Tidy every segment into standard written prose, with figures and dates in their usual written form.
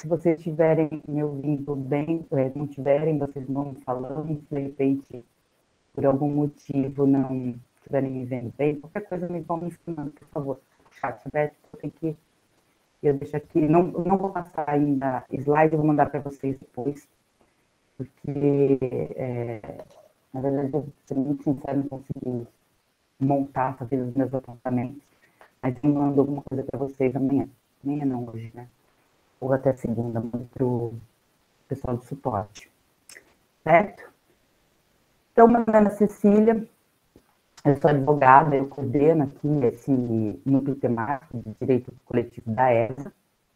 Se vocês estiverem me ouvindo bem, não tiverem, vocês vão falando, se de repente, por algum motivo, não estiverem me vendo bem, qualquer coisa me vão me ensinando, por favor. Chat aberto, eu deixo aqui, não vou passar ainda slide, eu vou mandar para vocês depois, porque, na verdade, eu ser muito sincero, não consegui montar, fazer os meus apontamentos, mas eu mando alguma coisa para vocês amanhã. Amanhã não, hoje, né? Ou até segunda, mando para o pessoal do suporte. Certo? Então, meu nome é Cecília, eu sou advogada, eu coordeno aqui esse núcleo temático de direito coletivo da ESA,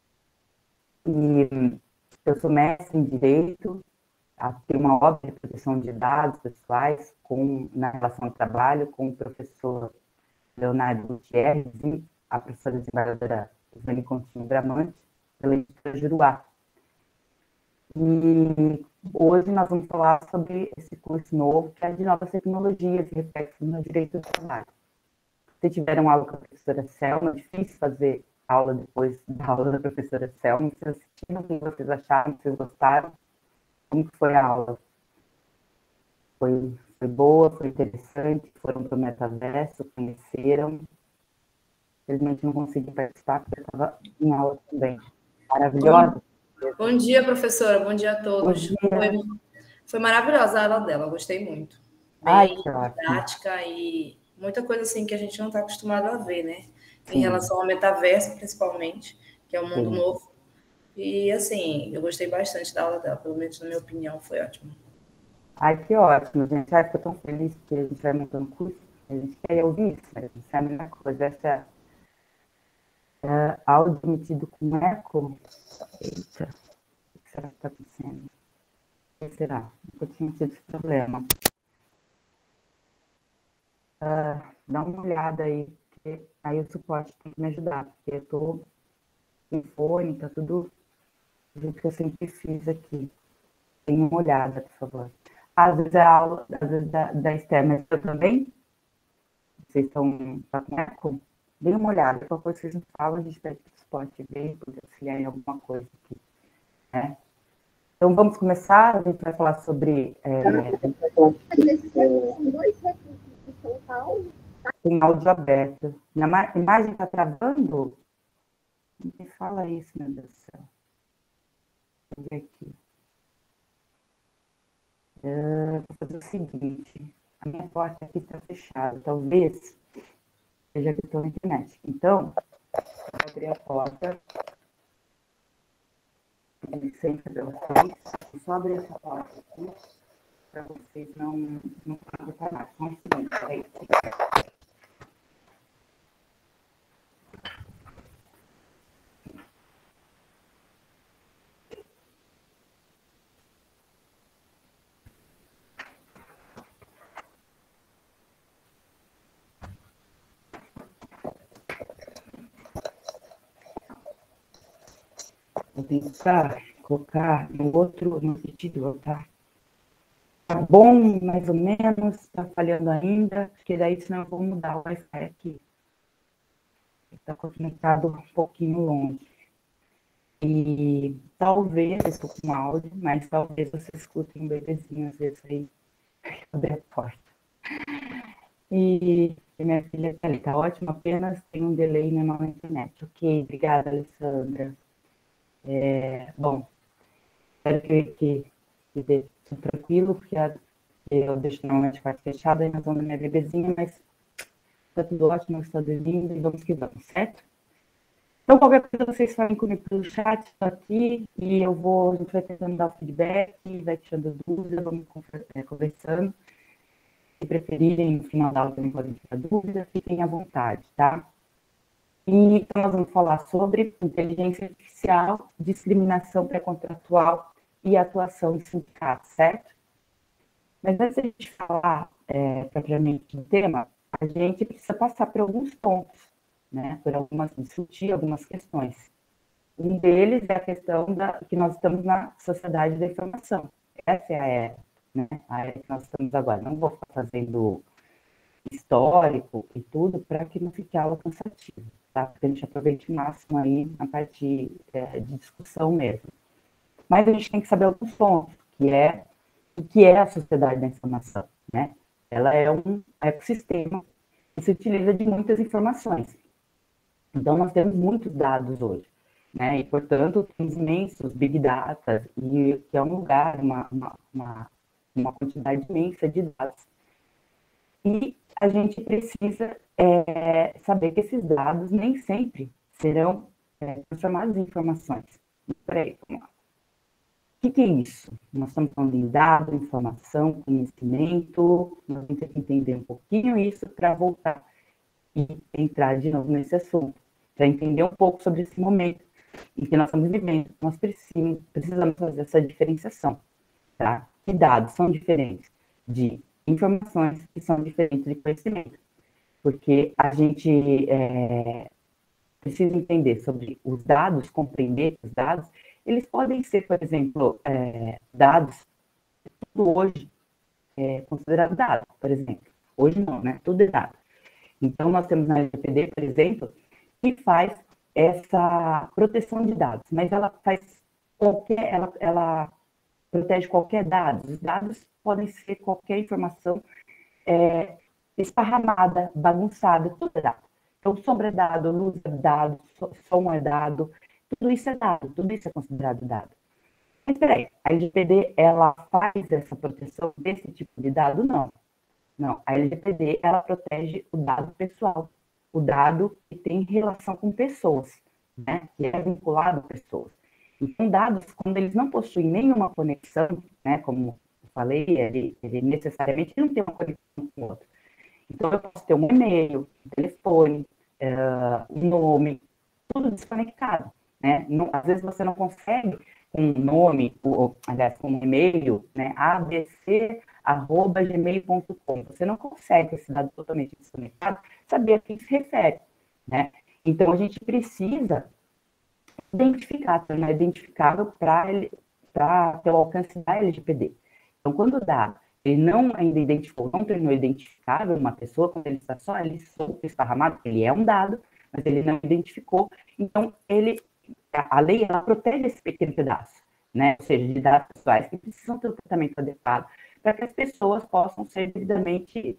e eu sou mestre em direito, tenho uma obra de proteção de dados pessoais na relação de trabalho com o professor Leonardo Gutierrez e a professora desembargadora Ivani Contino Bramante, pela editora Juruá. E hoje nós vamos falar sobre esse curso novo, que é de novas tecnologias e reflexos no direito do trabalho. Se tiveram aula com a professora Selma, é difícil fazer aula depois da aula da professora Selma. Vocês assistiram, o que vocês acharam, vocês gostaram? Como que foi a aula? Foi boa, foi interessante, foram para o metaverso, conheceram. Infelizmente não consegui participar, porque eu estava em aula também. Maravilhosa. Bom dia, professora. Bom dia a todos. Bom dia. Foi maravilhosa a aula dela, gostei muito. Ai, Bem que ótimo. didática e muita coisa assim que a gente não está acostumado a ver, né? Sim. Em relação ao metaverso, principalmente, que é um mundo Sim. novo. E, assim, eu gostei bastante da aula dela, pelo menos na minha opinião, foi ótimo. Ai, que ótimo, gente. Ai, fico tão feliz que a gente vai montando curso. A gente quer ouvir isso, mas isso é a melhor coisa. Essa áudio emitido com eco. Eita, o que será que está acontecendo? O que será? Eu tinha tido esse problema. Dá uma olhada aí, porque aí o suporte tem que me ajudar, porque eu estou em fone, tá tudo do jeito que eu sempre fiz aqui. Dê uma olhada, por favor. Às vezes a aula, às vezes da Esther, mas eu também? Vocês estão com eco? Dê uma olhada, qualquer coisa vocês me falam, a gente pede para o suporte ver, poder auxiliar em alguma coisa aqui. Né? Então, vamos começar, a gente vai falar sobre... Tem áudio aberto. Minha imagem está travando? Não me fala isso, meu Deus do céu. Vou ver aqui. Vou fazer o seguinte. A minha porta aqui está fechada. Talvez seja que estou na internet. Então, vou abrir a porta. Sempre para vocês. Vou só abrir essa porta aqui para vocês não reclamar. Só um segundo. Peraí. Vou tentar colocar no sentido, tá? Tá bom, mais ou menos, tá falhando ainda, porque daí senão eu vou mudar o Wi-Fi aqui. Está conectado um pouquinho longe. E talvez, eu estou com áudio, mas talvez vocês escutem um bebezinho às vezes aí, abrir a porta. E minha filha está ali, tá ótimo, apenas tem um delay normal na internet. Ok, obrigada, Alessandra. Bom, espero que dê tudo tranquilo, porque eu deixo normalmente a parte fechada e nós vamos na minha bebezinha, mas está tudo ótimo, está dormindo e vamos que vamos, certo? Então, qualquer coisa, vocês falem comigo pelo chat, estou aqui, e a gente vai tentando dar o feedback, vai tirando dúvidas, vamos conversando. Se preferirem, no final da aula também podem tirar dúvidas, fiquem à vontade, tá? E então, nós vamos falar sobre inteligência artificial, discriminação pré-contratual e atuação de sindicatos, certo? Mas antes de a gente falar propriamente do tema, a gente precisa passar por alguns pontos, né? Discutir algumas questões. Um deles é a questão que nós estamos na sociedade da informação. Essa é a era, né? A era que nós estamos agora. Não vou ficar fazendo histórico e tudo para que não fique aula cansativa. tá? Porque a gente aproveite o máximo aí na parte de discussão mesmo. Mas a gente tem que saber alguns pontos, o que é a sociedade da informação, né? Ela é um ecossistema que se utiliza de muitas informações. Então, nós temos muitos dados hoje, né? E, portanto, temos imensos big data, e que é um lugar, uma quantidade imensa de dados. E a gente precisa saber que esses dados nem sempre serão transformados em informações. Peraí, vamos lá. O que é isso? Nós estamos falando de dado, informação, conhecimento. Nós vamos ter que entender um pouquinho isso para voltar e entrar de novo nesse assunto, para entender um pouco sobre esse momento em que nós estamos vivendo. Nós precisamos fazer essa diferenciação, tá? Que dados são diferentes de informações que são diferentes de conhecimento, porque a gente precisa entender sobre os dados, compreender os dados. Eles podem ser, por exemplo, dados, tudo hoje é considerado dado, por exemplo. Hoje não, né? Tudo é dado. Então, nós temos na LGPD, por exemplo, que faz essa proteção de dados, mas ela faz ela protege qualquer dado. Os dados podem ser qualquer informação esparramada, bagunçada, tudo é dado. Então, sombra é dado, luz é dado, som é dado, tudo isso é dado, tudo isso é considerado dado. Mas peraí, a LGPD, ela faz essa proteção desse tipo de dado? Não. Não, a LGPD, ela protege o dado pessoal, o dado que tem relação com pessoas, né, que é vinculado a pessoas. Então, dados, quando eles não possuem nenhuma conexão, né, como eu falei, ele necessariamente não tem uma conexão com o outro. Então, eu posso ter um e-mail, um telefone, um nome, tudo desconectado, né? Não, às vezes você não consegue um nome, aliás, com um e-mail, né, abc@gmail.com. Você não consegue, esse dado totalmente desconectado, saber a quem se refere, né? Então, a gente precisa identificar, tornar identificável para ter o alcance da LGPD. Então, quando o dado ele não ainda identificou, não tornou identificável uma pessoa, quando ele está só ali solto, esparramado, ele é um dado, mas ele não identificou, então a lei ela protege esse pequeno pedaço, né? Ou seja, de dados pessoais que precisam ter um tratamento adequado para que as pessoas possam ter devidamente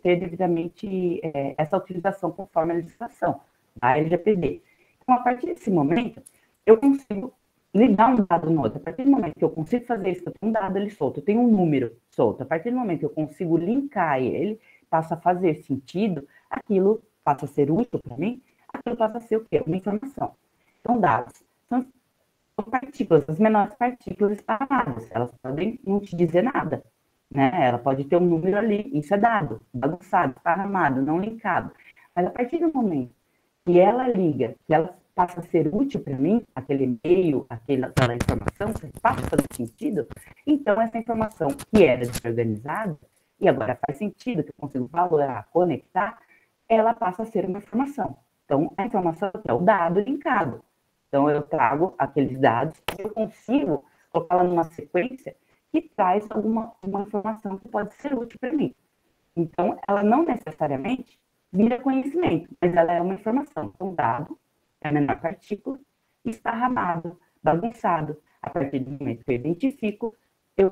essa utilização conforme a legislação da LGPD. Então, a partir desse momento, eu consigo ligar um dado no outro. A partir do momento que eu consigo fazer isso, eu tenho um dado ali solto, eu tenho um número solto. A partir do momento que eu consigo linkar ele, passa a fazer sentido, aquilo passa a ser útil para mim, aquilo passa a ser o quê? Uma informação. Então, dados são partículas, as menores partículas esparramadas. Elas podem não te dizer nada, né? Ela pode ter um número ali, isso é dado, bagunçado, esparramado, não linkado. Mas a partir do momento que ela liga, que ela passa a ser útil para mim, aquele e-mail, aquela informação, passa a fazer sentido, então essa informação que era desorganizada, e agora faz sentido, que eu consigo valorar, conectar, ela passa a ser uma informação. Então, a informação é o dado linkado. Então, eu trago aqueles dados e eu consigo colocá-la numa sequência que traz uma informação que pode ser útil para mim. Então, ela não necessariamente vira conhecimento, mas ela é uma informação. Então, dado é a menor partícula, esparramado, bagunçado. A partir do momento que eu identifico, eu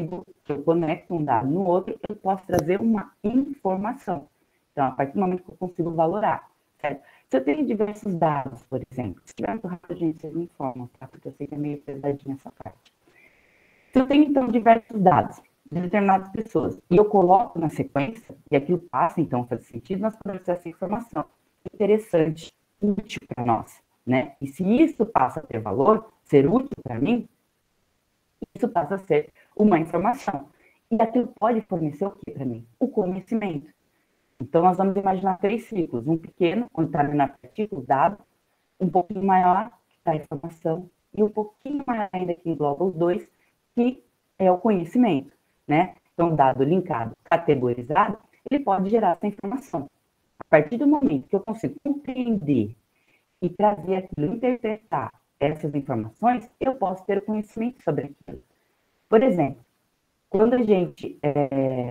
conecto um dado no outro, eu posso trazer uma informação. Então, a partir do momento que eu consigo valorar, certo? Se eu tenho diversos dados, por exemplo, se tiver muito rápido, gente, vocês me informam, tá? Porque eu sei que é meio pesadinha essa parte. Se eu tenho, então, diversos dados de determinadas pessoas e eu coloco na sequência, e aquilo passa, então, a fazer sentido, nós podemos ter essa informação interessante, útil para nós, né? E se isso passa a ter valor, ser útil para mim, isso passa a ser uma informação. E aquilo pode fornecer o que para mim? O conhecimento. Então, nós vamos imaginar 3 ciclos. Um pequeno, onde está ali na partícula, dado, um pouquinho maior, que está a informação, e um pouquinho maior ainda, que engloba os dois, que é o conhecimento, né? Então, dado linkado, categorizado, ele pode gerar essa informação. A partir do momento que eu consigo compreender e trazer aquilo, interpretar essas informações, eu posso ter o conhecimento sobre aquilo. Por exemplo, quando a gente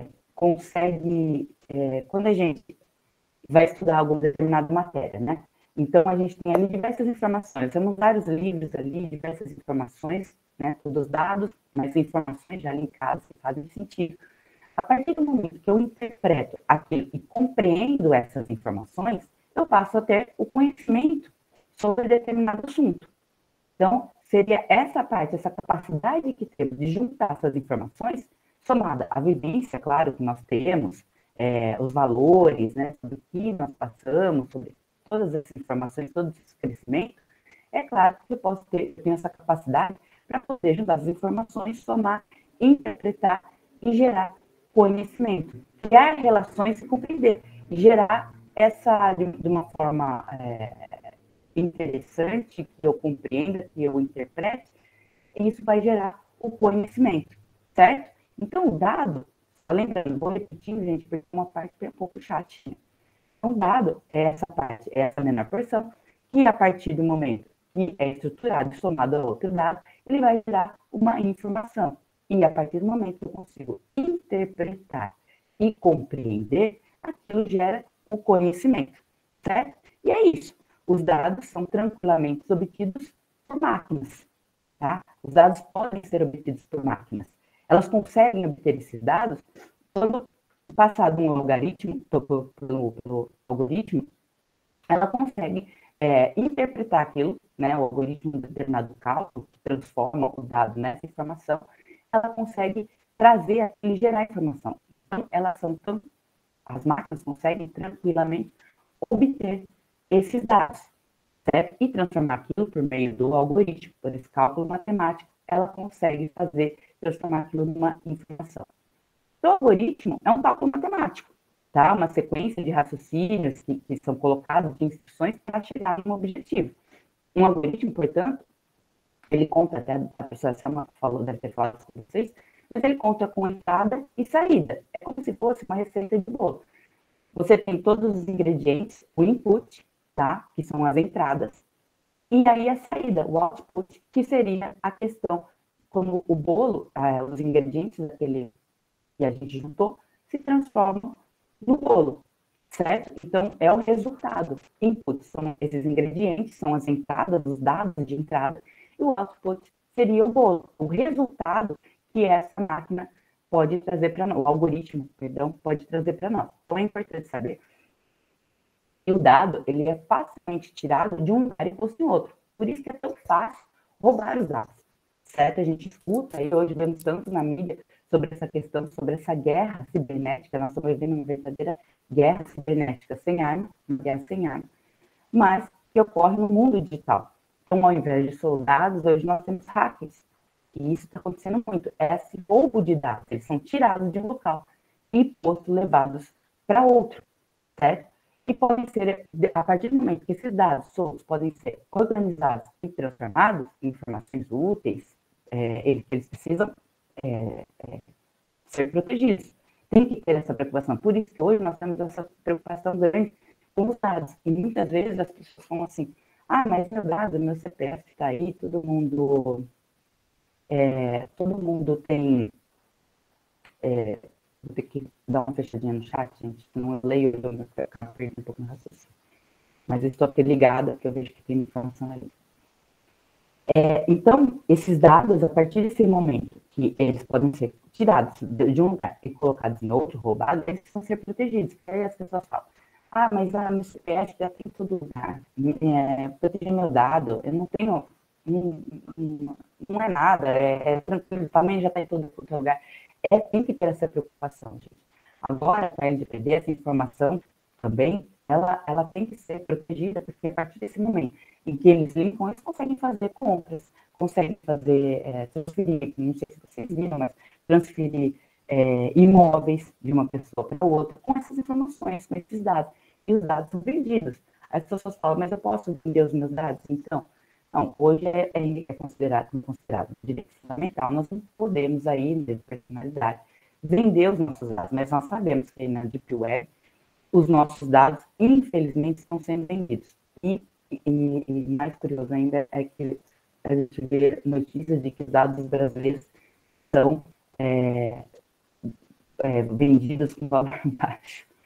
quando a gente vai estudar alguma determinada matéria, né? Então, a gente tem ali diversas informações. Temos vários livros ali, diversas informações, né? Todos dados, mas informações já linkadas que fazem sentido. A partir do momento que eu interpreto aquilo e compreendo essas informações, eu passo a ter o conhecimento sobre determinado assunto. Então, seria essa parte, essa capacidade que temos de juntar essas informações, somada à vivência, claro, que nós temos, os valores, né, sobre o que nós passamos, sobre todas essas informações, todo esse crescimento, é claro que eu tenho essa capacidade para poder juntar as informações, somar, interpretar e gerar conhecimento, criar relações e compreender, e gerar essa, de uma forma interessante, que eu compreenda, que eu interprete, e isso vai gerar o conhecimento, certo? Então, o dado, lembrando, vou repetindo, gente, porque uma parte é um pouco chatinha. Então, o dado é essa parte, é essa menor porção, que a partir do momento que é estruturado e somado a outro dado, ele vai gerar uma informação. E a partir do momento que eu consigo interpretar e compreender, aquilo gera o conhecimento, certo? E é isso. Os dados são tranquilamente obtidos por máquinas, tá? Os dados podem ser obtidos por máquinas. Elas conseguem obter esses dados quando passado um algoritmo, pelo algoritmo, ela consegue interpretar aquilo, né, o algoritmo de determinado cálculo, que transforma o dado nessa informação, ela consegue trazer aquilo e gerar informação. Então, as máquinas conseguem tranquilamente obter esses dados, certo? E transformar aquilo por meio do algoritmo, por esse cálculo matemático, ela consegue transformar aquilo numa informação. Então, o algoritmo é um cálculo matemático, tá? Uma sequência de raciocínios que são colocados de instruções para chegar a um objetivo. Um algoritmo, portanto, ele conta, até a professora Selma deve ter falado isso com vocês, mas ele conta com entrada e saída. É como se fosse uma receita de bolo. Você tem todos os ingredientes, o input, tá? Que são as entradas, e aí a saída, o output, que seria a questão, como o bolo, os ingredientes daquele que a gente juntou, se transformam no bolo, certo? Então, é o resultado. Input são esses ingredientes, são as entradas, os dados de entrada, e o output seria o bolo, o resultado que essa máquina pode trazer para nós, o algoritmo, perdão, pode trazer para nós. Então, é importante saber que o dado, ele é facilmente tirado de um lugar e posto em outro. Por isso que é tão fácil roubar os dados, certo? A gente escuta, e hoje vemos tanto na mídia, sobre essa questão, sobre essa guerra cibernética. Nós estamos vivendo uma verdadeira guerra cibernética sem arma, uma guerra sem arma, mas que ocorre no mundo digital. Então, ao invés de soldados, hoje nós temos hackers. E isso está acontecendo muito. É esse roubo de dados. Eles são tirados de um local e levados para outro, certo? E podem ser, a partir do momento que esses dados soltos podem ser organizados e transformados em informações úteis, eles precisam ser protegidos. Tem que ter essa preocupação. Por isso que hoje nós temos essa preocupação grande com os dados. E muitas vezes as pessoas falam assim, mas meu dado, meu CPF está aí, todo mundo tem... vou ter que dar uma fechadinha no chat, gente, senão eu leio e eu acabo perdendo um pouco no raciocínio. Mas eu estou aqui ligada, porque eu vejo que tem informação ali. Então, esses dados, a partir desse momento que eles podem ser tirados de um lugar e colocados em outro, roubados, eles precisam ser protegidos. Aí as pessoas falam, mas meu CPF já tem em todo lugar, proteger meu dado, eu não tenho, não é nada, tranquilo, também já está em todo lugar. Tem que ter essa preocupação, gente. Agora, para a LGPD, essa informação também, ela tem que ser protegida, porque a partir desse momento em que eles linkam, eles conseguem fazer compras, conseguem fazer, transferir, não sei se vocês viram, mas transferir imóveis de uma pessoa para outra com essas informações, com esses dados. E os dados são vendidos. As pessoas falam, mas eu posso vender os meus dados? Então, não, hoje é considerado direito fundamental. Nós não podemos aí, de personalidade, vender os nossos dados, mas nós sabemos que na Deep Web, os nossos dados, infelizmente, estão sendo vendidos. E mais curioso ainda é que a gente vê notícias de que os dados brasileiros são vendidos com valor baixo.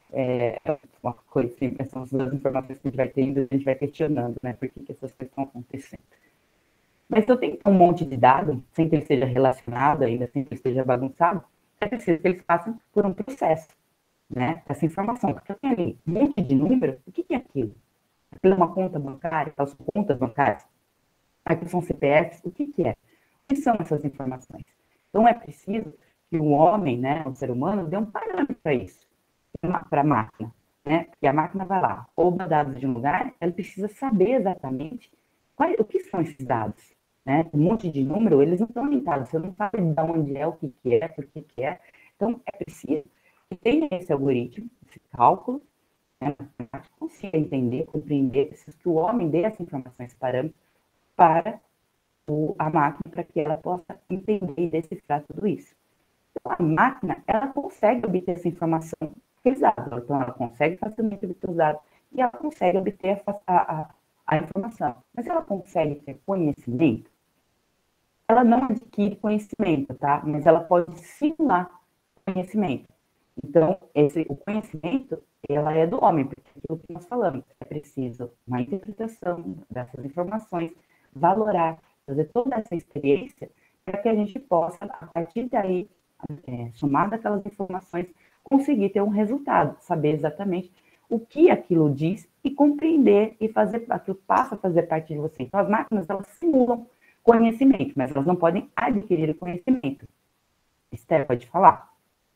uma coisa assim, são as informações que a gente vai tendo, a gente vai questionando, né, por que essas coisas estão acontecendo. Mas se eu tenho um monte de dado, sem que ele seja relacionado ainda, sem que ele esteja bagunçado, é preciso que eles passem por um processo, né, essa informação. Porque eu tenho ali um monte de número, o que é aquilo? Aquilo é uma conta bancária? Aquelas são contas bancárias? Aqui são CPFs? O que é? O que são essas informações? Então é preciso que o homem, né, o ser humano, dê um parâmetro para isso, para a máquina, né? Porque a máquina vai lá, rouba dados de um lugar, ela precisa saber exatamente o que são esses dados, né? Um monte de número, eles não estão limitados, você não sabe de onde é, o que é, por que é. Então é preciso que tenha esse algoritmo, esse cálculo, né? A gente consiga entender, compreender, preciso que o homem dê essa informação, esse parâmetro para a máquina, para que ela possa entender e decifrar tudo isso. Então, a máquina, ela consegue obter essa informação, aqueles dados, então ela consegue facilmente obter os dados, e ela consegue obter a informação. Mas ela consegue ter conhecimento? Ela não adquire conhecimento, tá? Mas ela pode simular conhecimento. Então, o conhecimento, ela é do homem, porque é aquilo que nós falamos, é preciso uma interpretação dessas informações, valorar, fazer toda essa experiência, para que a gente possa, a partir daí, somado aquelas informações, conseguir ter um resultado, saber exatamente o que aquilo diz e compreender e fazer, aquilo passa a fazer parte de você. Então, as máquinas, elas simulam conhecimento, mas elas não podem adquirir o conhecimento. Esther, pode falar?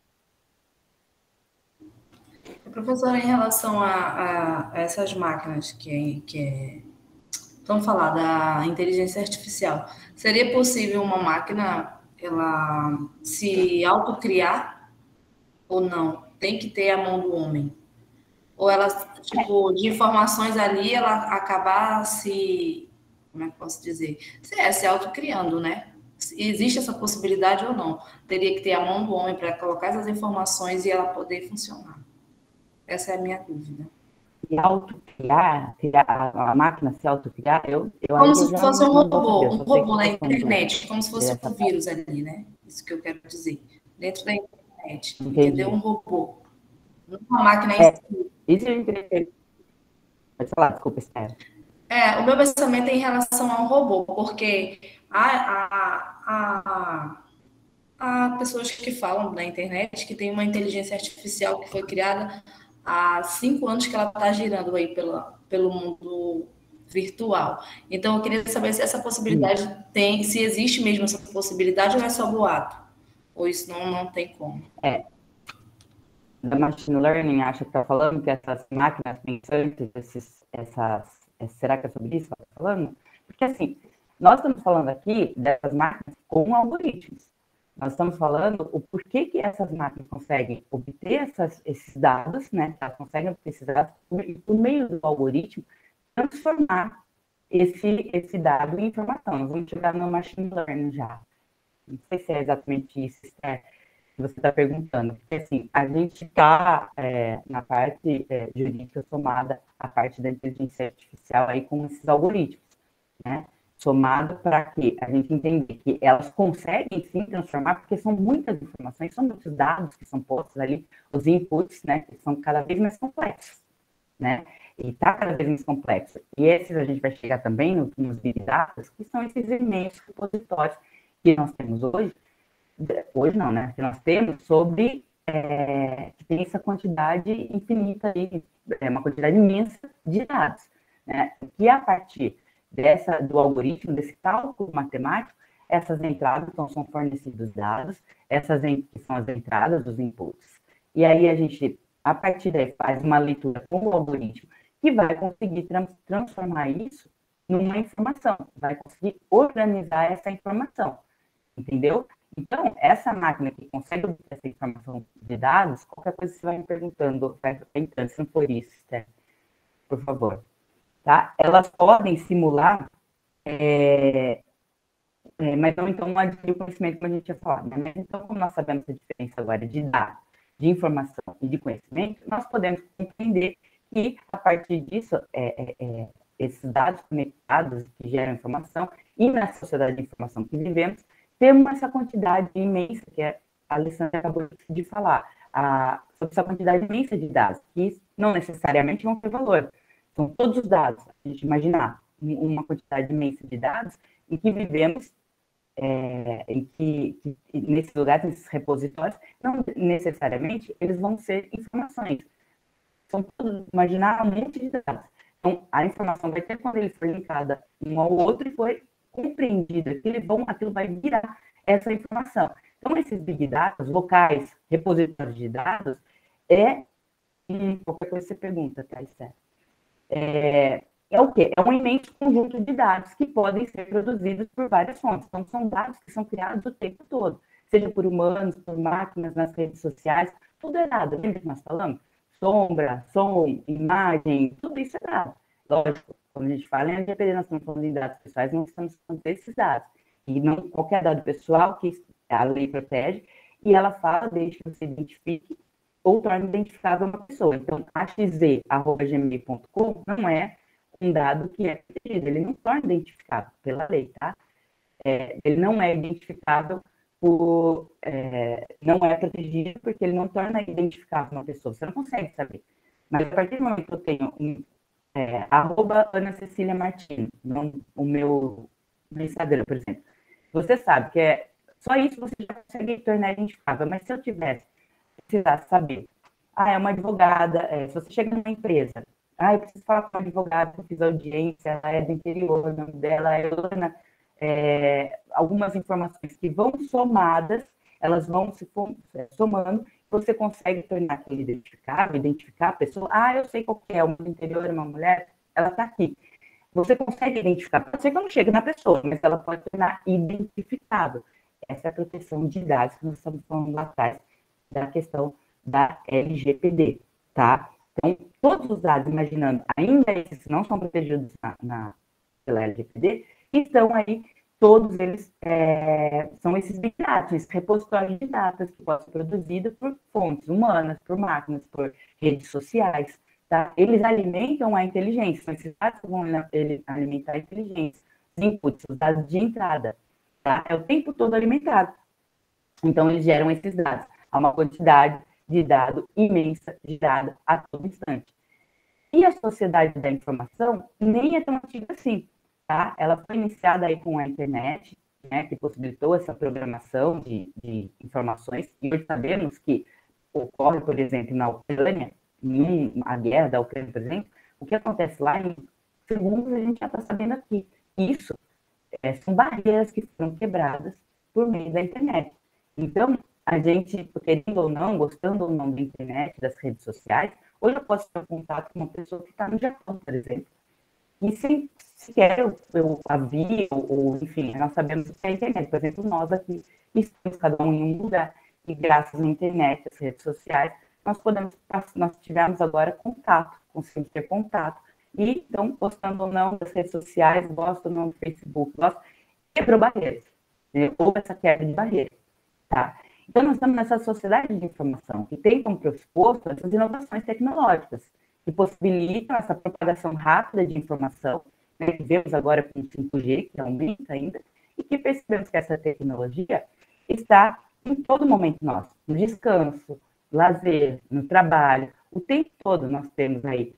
Professora, em relação a essas máquinas vamos falar da inteligência artificial, seria possível uma máquina ela se autocriar ou não? Tem que ter a mão do homem? Ou ela, tipo, de informações ali, ela acabar se, como é que eu posso dizer? Se autocriando, né? Existe essa possibilidade ou não? Teria que ter a mão do homem para colocar essas informações e ela poder funcionar. Essa é a minha dúvida. Se autocriar, a máquina se autocriar, Como aí eu se já fosse não vou saber, eu um só sei que robô a na questão internet, como se fosse dessa um parte. vírus ali, né? Isso que eu quero dizer. Dentro da internet, entendeu? Um Entendi. robô. Não uma máquina em si. Isso eu entendi. Pode falar, desculpa, Esther. O meu pensamento é em relação ao robô, porque há pessoas que falam na internet que tem uma inteligência artificial que foi criada há 5 anos que ela está girando aí pelo mundo virtual. Então, eu queria saber se essa possibilidade tem, se existe mesmo essa possibilidade ou é só boato, ou isso não tem como. Da Machine Learning, acha que está falando que essas máquinas pensantes, será que é sobre isso que ela está falando? Porque, assim, nós estamos falando aqui dessas máquinas com algoritmos. Nós estamos falando o porquê que essas máquinas conseguem obter esses dados, né? Elas conseguem obter esses dados e, por meio do algoritmo, transformar esse dado em informação. Nós vamos chegar no Machine Learning já. Não sei se é exatamente isso, Esther, que você está perguntando. Porque, assim, a gente está na parte jurídica somada à parte da inteligência artificial aí com esses algoritmos, né? Somado para que a gente entender que elas conseguem sim transformar, porque são muitas informações, são muitos dados que são postos ali, os inputs, né, que são cada vez mais complexos, né? E está cada vez mais complexo. E esses a gente vai chegar também nos Big Data, que são esses e-mails repositórios que nós temos hoje não, né? Que nós temos sobre que tem essa quantidade infinita aí, uma quantidade imensa de dados, né? Que a partir do algoritmo, desse cálculo matemático, essas entradas, então, são fornecidos dados, essas que são as entradas dos inputs. E aí a gente, a partir daí, faz uma leitura com o algoritmo que vai conseguir transformar isso numa informação, vai conseguir organizar essa informação, entendeu? Então, essa máquina que consegue obter essa informação de dados, qualquer coisa você vai me perguntando, vai entrando, se não for isso, Steph, por favor. Tá? Elas podem simular, mas não então adquirir o conhecimento como a gente tinha falado. Né? Mas, então, como nós sabemos a diferença agora de dados, de informação e de conhecimento, nós podemos compreender que, a partir disso, esses dados conectados que geram informação e na sociedade de informação que vivemos, temos essa quantidade imensa que a Alessandra acabou de falar. sobre essa quantidade imensa de dados, que não necessariamente vão ter valor. São todos os dados. A gente imaginar uma quantidade imensa de dados em que vivemos, em que nesses lugares, nesses repositórios, não necessariamente eles vão ser informações. São todos, imaginar um monte de dados. Então, a informação vai ter quando ele for linkada um ao outro e foi compreendido, aquilo vai virar essa informação. Então, esses big data, locais, repositórios de dados, qualquer coisa você pergunta, tá, Esther? É o quê? É um imenso conjunto de dados que podem ser produzidos por várias fontes. Então, são dados que são criados o tempo todo, seja por humanos, por máquinas, nas redes sociais, tudo é dado. Lembra que nós falamos? Sombra, som, imagem, tudo isso é dado. Lógico, quando a gente fala em LGPD, nós estamos falando em dados pessoais, não estamos falando desses dados. E não qualquer dado pessoal que a lei protege, e ela fala desde que você identifique ou torne identificável uma pessoa. Então, axe@gmail.com não é um dado que é protegido, ele não torna identificável pela lei, tá? Ele não é identificável não é protegido porque ele não torna identificável uma pessoa, você não consegue saber. Mas a partir do momento que eu tenho @AnaCeciliaMartino, o meu Instagram, por exemplo, você sabe que só isso você já consegue tornar identificável, mas se eu precisasse saber, é uma advogada, se você chega numa empresa, eu preciso falar com uma advogada, eu fiz audiência, ela é do interior, o nome dela é Ana, algumas informações que vão somadas, elas vão se somando, você consegue tornar aquilo identificável, identificar a pessoa, eu sei qual que é, uma do interior, uma mulher, ela está aqui. Você consegue identificar, pode ser que não chegue na pessoa, mas ela pode tornar identificável. Essa é a proteção de dados que nós estamos falando lá atrás, da questão da LGPD, tá? Então, todos os dados, imaginando, ainda esses que não são protegidos pela LGPD, estão aí, todos eles são esses big data, esses repositórios de dados que podem ser produzidos por fontes humanas, por máquinas, por redes sociais, tá? Eles alimentam a inteligência, são esses dados que vão alimentar a inteligência, os inputs, os dados de entrada, tá? É o tempo todo alimentado. Então, eles geram esses dados. Há uma quantidade de dado imensa gerada a todo instante. E a sociedade da informação nem é tão antiga assim, tá? Ela foi iniciada aí com a internet, né, que possibilitou essa programação de informações, e hoje sabemos que ocorre, por exemplo, na Ucrânia, a guerra da Ucrânia, por exemplo, o que acontece lá em segundos a gente já está sabendo aqui. Isso são barreiras que foram quebradas por meio da internet. Então, a gente, querendo ou não, gostando ou não da internet, das redes sociais, hoje eu posso ter um contato com uma pessoa que está no Japão, por exemplo, e sem sequer eu a vi, ou enfim, nós sabemos que é a internet. Por exemplo, nós aqui estamos cada um em um lugar, e graças à internet, às redes sociais, nós tivemos agora contato, conseguimos ter contato, e então, gostando ou não das redes sociais, gosto ou não do Facebook, quebrou barreiras, né? Houve essa quebra de barreiras, tá? Então, nós estamos nessa sociedade de informação que tem como pressuposto essas inovações tecnológicas que possibilitam essa propagação rápida de informação, né, que vemos agora com o 5G, que aumenta ainda, e que percebemos que essa tecnologia está em todo momento nosso, no descanso, lazer, no trabalho, o tempo todo nós temos aí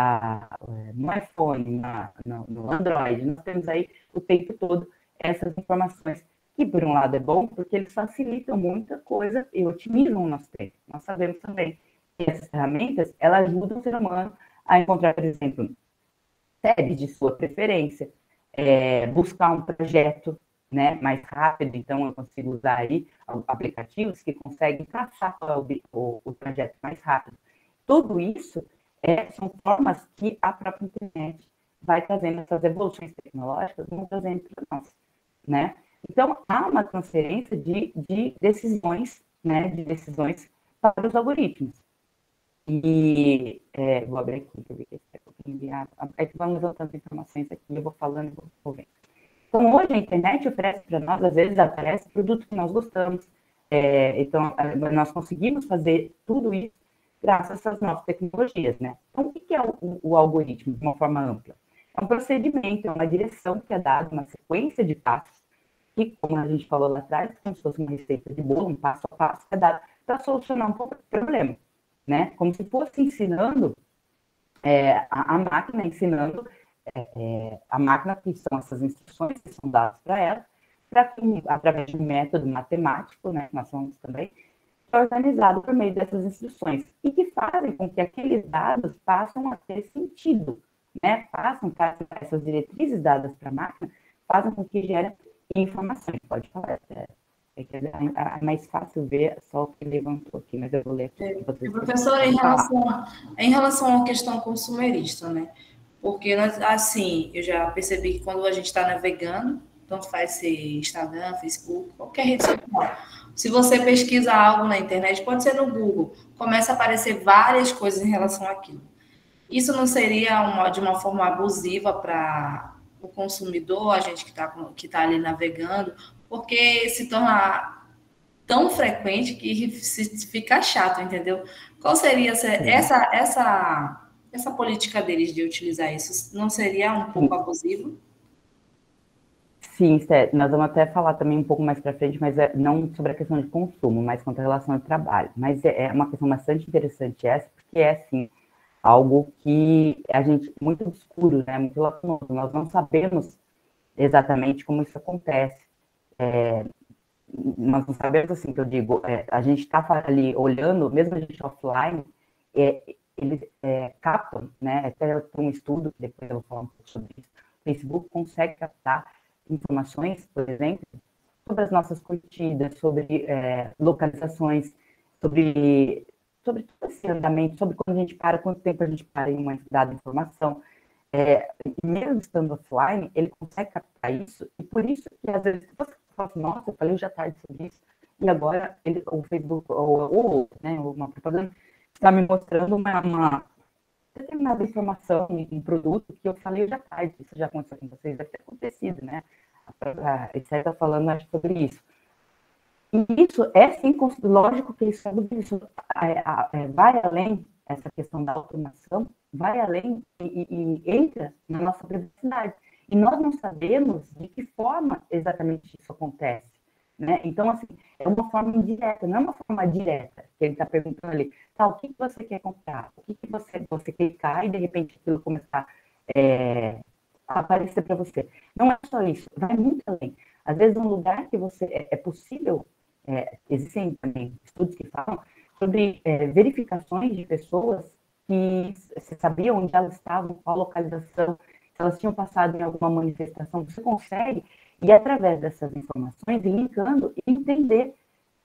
no iPhone, no Android, nós temos aí o tempo todo essas informações, que por um lado é bom, porque eles facilitam muita coisa e otimizam o nosso tempo. Nós sabemos também que essas ferramentas, elas ajudam o ser humano a encontrar, por exemplo, séries de sua preferência, buscar um projeto, né, mais rápido, então eu consigo usar aí aplicativos que conseguem traçar o projeto mais rápido. Tudo isso são formas que a própria internet vai trazendo, essas evoluções tecnológicas vão trazendo para nós, né? Então, há uma transferência de decisões, né, de decisões para os algoritmos. E vou abrir aqui, para ver que enviar. Aí vamos voltando informações aqui, eu vou falando e vou vendo. Então, hoje a internet oferece para nós, às vezes aparece produto que nós gostamos. Então, nós conseguimos fazer tudo isso graças a essas novas tecnologias, né? Então, o que é o algoritmo, de uma forma ampla? É um procedimento, é uma direção que é dada, uma sequência de passos, que, como a gente falou lá atrás, como se fosse uma receita de bolo, um passo a passo, é dado para solucionar um pouco o problema, né? Como se fosse ensinando, a máquina ensinando a máquina, que são essas instruções que são dadas para ela, para que, através de um método matemático, né, que nós somos também, é organizado por meio dessas instruções, e que fazem com que aqueles dados passem a ter sentido, né? Essas diretrizes dadas para a máquina, fazem com que gerem informações. Pode falar, é mais fácil ver só o que levantou aqui, mas eu vou ler aqui. Professora, em relação à questão consumerista, né? Porque, assim, eu já percebi que quando a gente está navegando, tanto faz ser Instagram, Facebook, qualquer rede social, se você pesquisa algo na internet, pode ser no Google, começa a aparecer várias coisas em relação àquilo. Isso não seria de uma forma abusiva para o consumidor, a gente que tá ali navegando, porque se torna tão frequente que fica chato, entendeu? Qual seria essa política deles de utilizar isso? Não seria um pouco abusivo? Sim, nós vamos até falar também um pouco mais para frente, mas não sobre a questão de consumo, mas quanto à relação ao trabalho. Mas é uma questão bastante interessante essa, porque é, assim, algo que a gente, muito obscuro, né, muito lacunoso, nós não sabemos exatamente como isso acontece. Nós não sabemos, assim, que eu digo, a gente está ali olhando, mesmo a gente offline, eles captam, né, até tem um estudo, que depois eu vou falar um pouco sobre isso, o Facebook consegue captar informações, por exemplo, sobre as nossas curtidas, sobre localizações, sobre todo esse andamento, sobre quando a gente para, quanto tempo a gente para em uma dada informação. Mesmo estando offline, ele consegue captar isso, e por isso que às vezes você fala assim, nossa, eu falei hoje à tarde sobre isso, e agora o Facebook, ou uma propaganda, está me mostrando uma determinada informação, um produto que eu falei hoje à tarde. Isso já aconteceu com vocês, deve ter acontecido, né? Você está falando, acho, sobre isso. E isso sim, lógico que isso vai além, essa questão da automação, vai além e entra na nossa privacidade. E nós não sabemos de que forma exatamente isso acontece, né? Então, assim, é uma forma indireta, não é uma forma direta, que ele está perguntando ali, tá, o que você quer comprar? O que você clicar e, de repente, aquilo começar a aparecer para você. Não é só isso, vai muito além. Às vezes, um lugar que você é possível, existem também estudos que falam sobre verificações de pessoas que você sabia onde elas estavam, qual localização, se elas tinham passado em alguma manifestação, você consegue, e através dessas informações, linkando e entender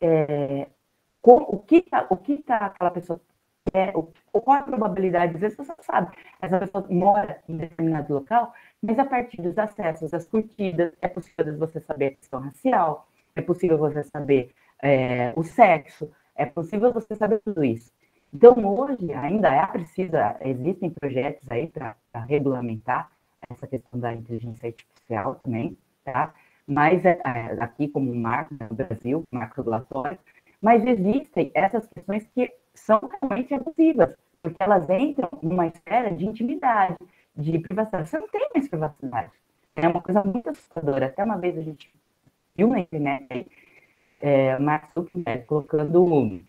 o que tá aquela pessoa qual é a probabilidade, às vezes você sabe, essa pessoa mora em determinado local, mas a partir dos acessos, das curtidas, é possível você saber a questão racial, é possível você saber o sexo, é possível você saber tudo isso. Então, hoje, ainda existem projetos aí para regulamentar essa questão da inteligência artificial também, tá? Mas aqui como marco no Brasil, marco regulatório, mas existem essas questões que são realmente abusivas, porque elas entram numa esfera de intimidade, de privacidade. Você não tem mais privacidade. É uma coisa muito assustadora. Até uma vez a gente viu na internet Mark Zuckerberg colocando,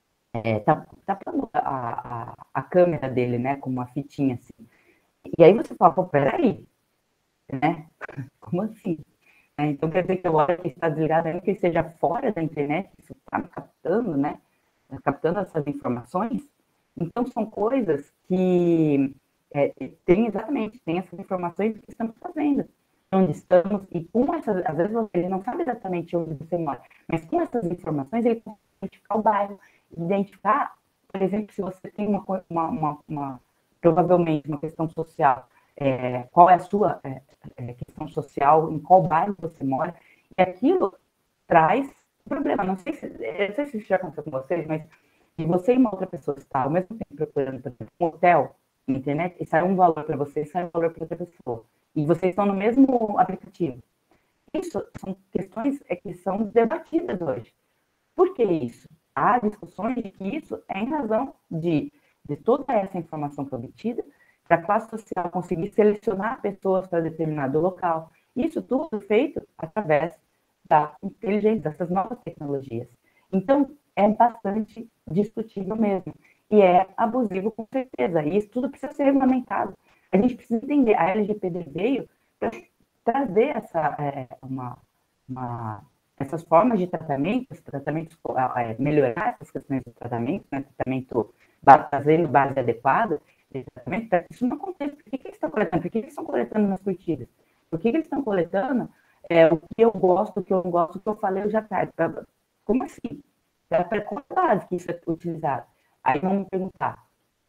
tapando a câmera dele, né, com uma fitinha assim. E aí você fala, pô, peraí, né? Como assim? Então quer dizer que a hora que está desligado, ainda que esteja fora da internet, isso está me captando, né? Captando essas informações. Então são coisas que tem essas informações que estamos fazendo, onde estamos, e com essas, às vezes ele não sabe exatamente onde você mora, mas com essas informações ele consegue identificar o bairro, identificar, por exemplo, se você tem provavelmente uma questão social, qual é a sua questão social, em qual bairro você mora, e aquilo traz problema. Não sei se isso já aconteceu com vocês, mas se você e uma outra pessoa está ao mesmo tempo procurando, por exemplo, um hotel na internet, e sai um valor para você, e sai um valor para outra pessoa, e vocês estão no mesmo aplicativo. Isso são questões que são debatidas hoje. Por que isso? Há discussões de que isso é em razão de toda essa informação que é obtida, para a classe social conseguir selecionar pessoas para determinado local. Isso tudo feito através da inteligência, dessas novas tecnologias. Então, é bastante discutível mesmo. E é abusivo, com certeza. E isso tudo precisa ser regulamentado. A gente precisa entender. A LGPD veio para trazer essas formas de tratamentos melhorar essas questões de tratamento, né, tratamento fazendo base adequada de tratamento, para que isso não aconteça. Por que eles estão coletando? Por que eles estão coletando nas curtidas? Por que eles estão coletando o que eu gosto, o que eu não gosto, o que eu falei hoje à tarde? Como assim? Para qual base que isso é utilizado? Aí vamos perguntar,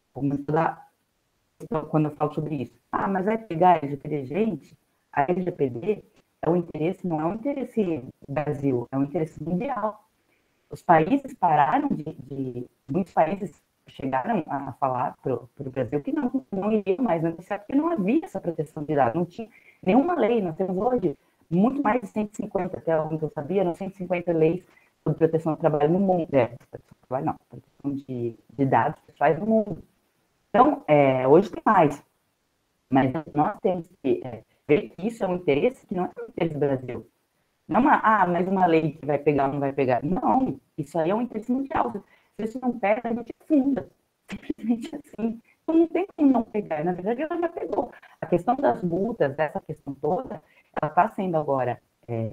quando eu falo sobre isso, mas vai pegar a LGPD, gente? A LGPD não é um interesse Brasil, é um interesse mundial. Os países pararam muitos países chegaram a falar para o Brasil que não iriam mais negociar, porque não havia essa proteção de dados, não tinha nenhuma lei. Nós temos hoje muito mais de 150, até onde eu sabia, eram 150 leis sobre proteção do trabalho no mundo. Proteção de dados pessoais no mundo. Então, hoje tem mais, mas nós temos que ver que isso é um interesse que não é um interesse do Brasil. Não mais uma lei que vai pegar ou não vai pegar. Não, isso aí é um interesse mundial. Se isso não pega, a gente afunda. Simplesmente assim. Então não tem como não pegar. Na verdade, ela já pegou. A questão das multas, essa questão toda, ela está sendo agora...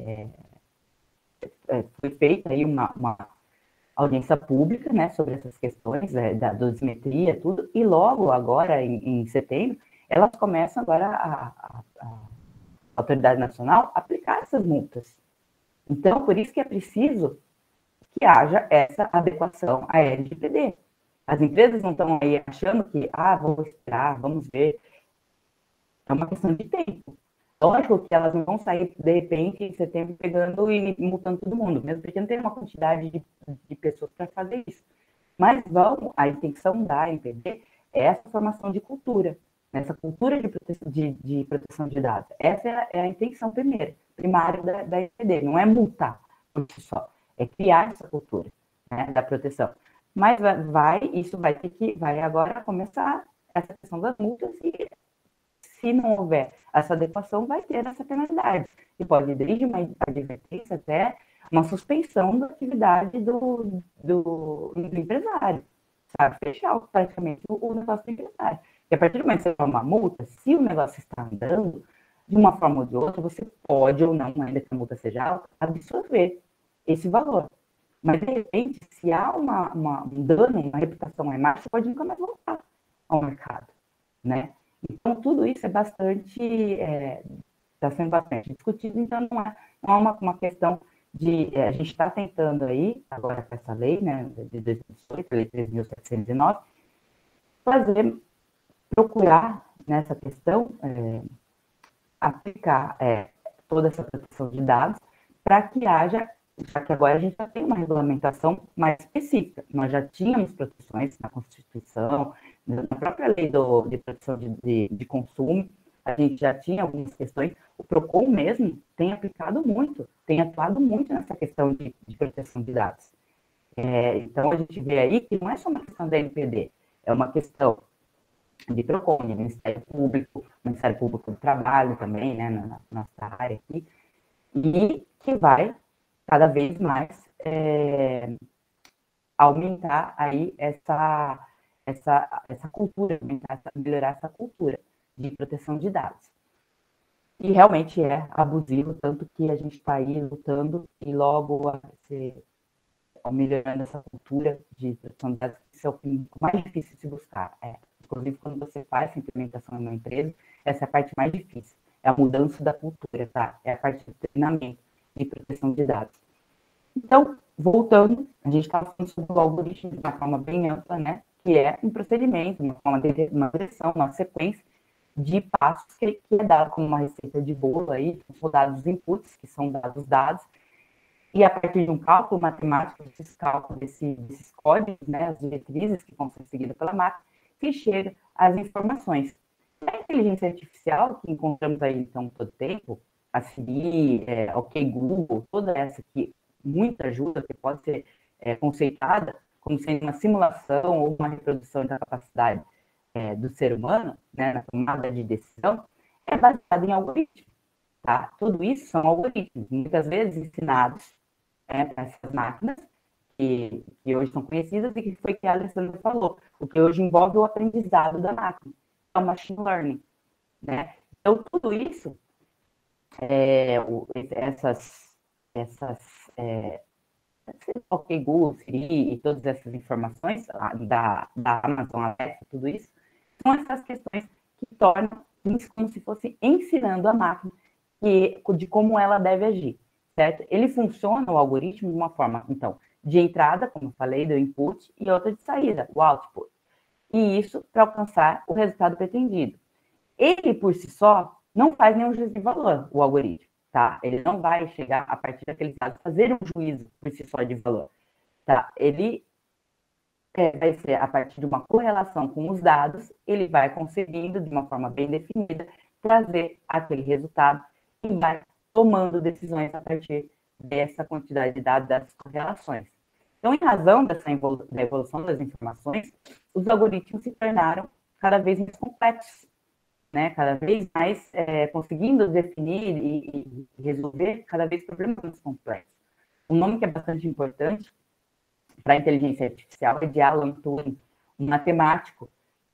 foi feita aí uma audiência pública, né, sobre essas questões da dosimetria, tudo, e logo agora, em setembro, elas começam agora, a Autoridade Nacional, aplicar essas multas. Então, por isso que é preciso que haja essa adequação à LGPD. As empresas não estão aí achando que, vamos esperar, vamos ver. É uma questão de tempo. Lógico que elas não vão sair, de repente, em setembro, pegando e multando todo mundo, mesmo porque não tem uma quantidade de pessoas para fazer isso. Mas a intenção da NPD é essa formação de cultura, essa cultura de proteção de dados. Essa é a intenção primária da NPD, não é multar por si só, é criar essa cultura, né, da proteção. Mas isso vai agora começar essa questão das multas e se não houver essa adequação, vai ter essa penalidade. E pode ir desde uma advertência até uma suspensão da atividade do empresário, sabe? Fechar praticamente o negócio do empresário. E a partir do momento que você toma uma multa, se o negócio está andando, de uma forma ou de outra, você pode ou não, ainda que a multa seja alta, absorver esse valor. Mas, de repente, se há um dano, uma reputação, uma imagem, você pode nunca mais voltar ao mercado, né? Então, tudo isso é bastante, está sendo bastante discutido, então não é uma questão de, a gente está tentando aí, agora com essa lei, né, de 2018, lei 3.709, procurar nessa questão, aplicar toda essa proteção de dados para que haja, já que agora a gente já tem uma regulamentação mais específica. Nós já tínhamos proteções na Constituição, na própria lei de proteção de consumo, a gente já tinha algumas questões. O PROCON mesmo tem aplicado muito, tem atuado muito nessa questão de proteção de dados. Então, a gente vê aí que não é só uma questão da NPD, é uma questão de PROCON, de Ministério Público do Trabalho também, né, na nossa área aqui, e que vai cada vez mais aumentar aí essa cultura, melhorar essa cultura de proteção de dados. E realmente é abusivo, tanto que a gente está aí lutando e logo melhorando essa cultura de proteção de dados, isso é o mais difícil de se buscar. Inclusive, quando você faz essa implementação em uma empresa, essa é a parte mais difícil, é a mudança da cultura, tá? É a parte do treinamento de proteção de dados. Então, voltando, a gente estava falando sobre o algoritmo de uma forma bem ampla, né? Que é um procedimento, uma direção, uma sequência de passos que é dado como uma receita de bolo aí, são dados inputs, que são dados, e a partir de um cálculo matemático, esses cálculos desses códigos, né, as diretrizes que vão ser seguidas pela máquina, que chega às informações. A inteligência artificial, que encontramos aí, então, todo tempo, a Siri, OK Google, toda essa que muita ajuda, que pode ser conceitada como sendo uma simulação ou uma reprodução da capacidade do ser humano, né, na tomada de decisão, é baseada em algoritmos. Tá? Tudo isso são algoritmos, muitas vezes ensinados para essas máquinas, que hoje são conhecidas e que foi que a Alessandra falou, o que hoje envolve o aprendizado da máquina, é o machine learning, né? Então, tudo isso, essas ok, Google, Siri e todas essas informações da Amazon, Alexa, tudo isso, são essas questões que tornam isso como se fosse ensinando a máquina de como ela deve agir, certo? Ele funciona, o algoritmo, de uma forma, então, de entrada, como eu falei, do input, e outra de saída, o output. E isso para alcançar o resultado pretendido. Ele, por si só, não faz nenhum juízo de valor, o algoritmo, tá? Ele não vai chegar, a partir daqueles dados, fazer um juízo por si só de valor, tá? Ele vai ser a partir de uma correlação com os dados, ele vai conseguindo, de uma forma bem definida, trazer aquele resultado e vai tomando decisões a partir dessa quantidade de dados, dessas correlações. Então, em razão da evolução das informações, os algoritmos se tornaram cada vez mais complexos, né? Cada vez mais conseguindo definir e resolver cada vez problemas mais complexos. Um nome que é bastante importante para a inteligência artificial é de Alan Turing, um matemático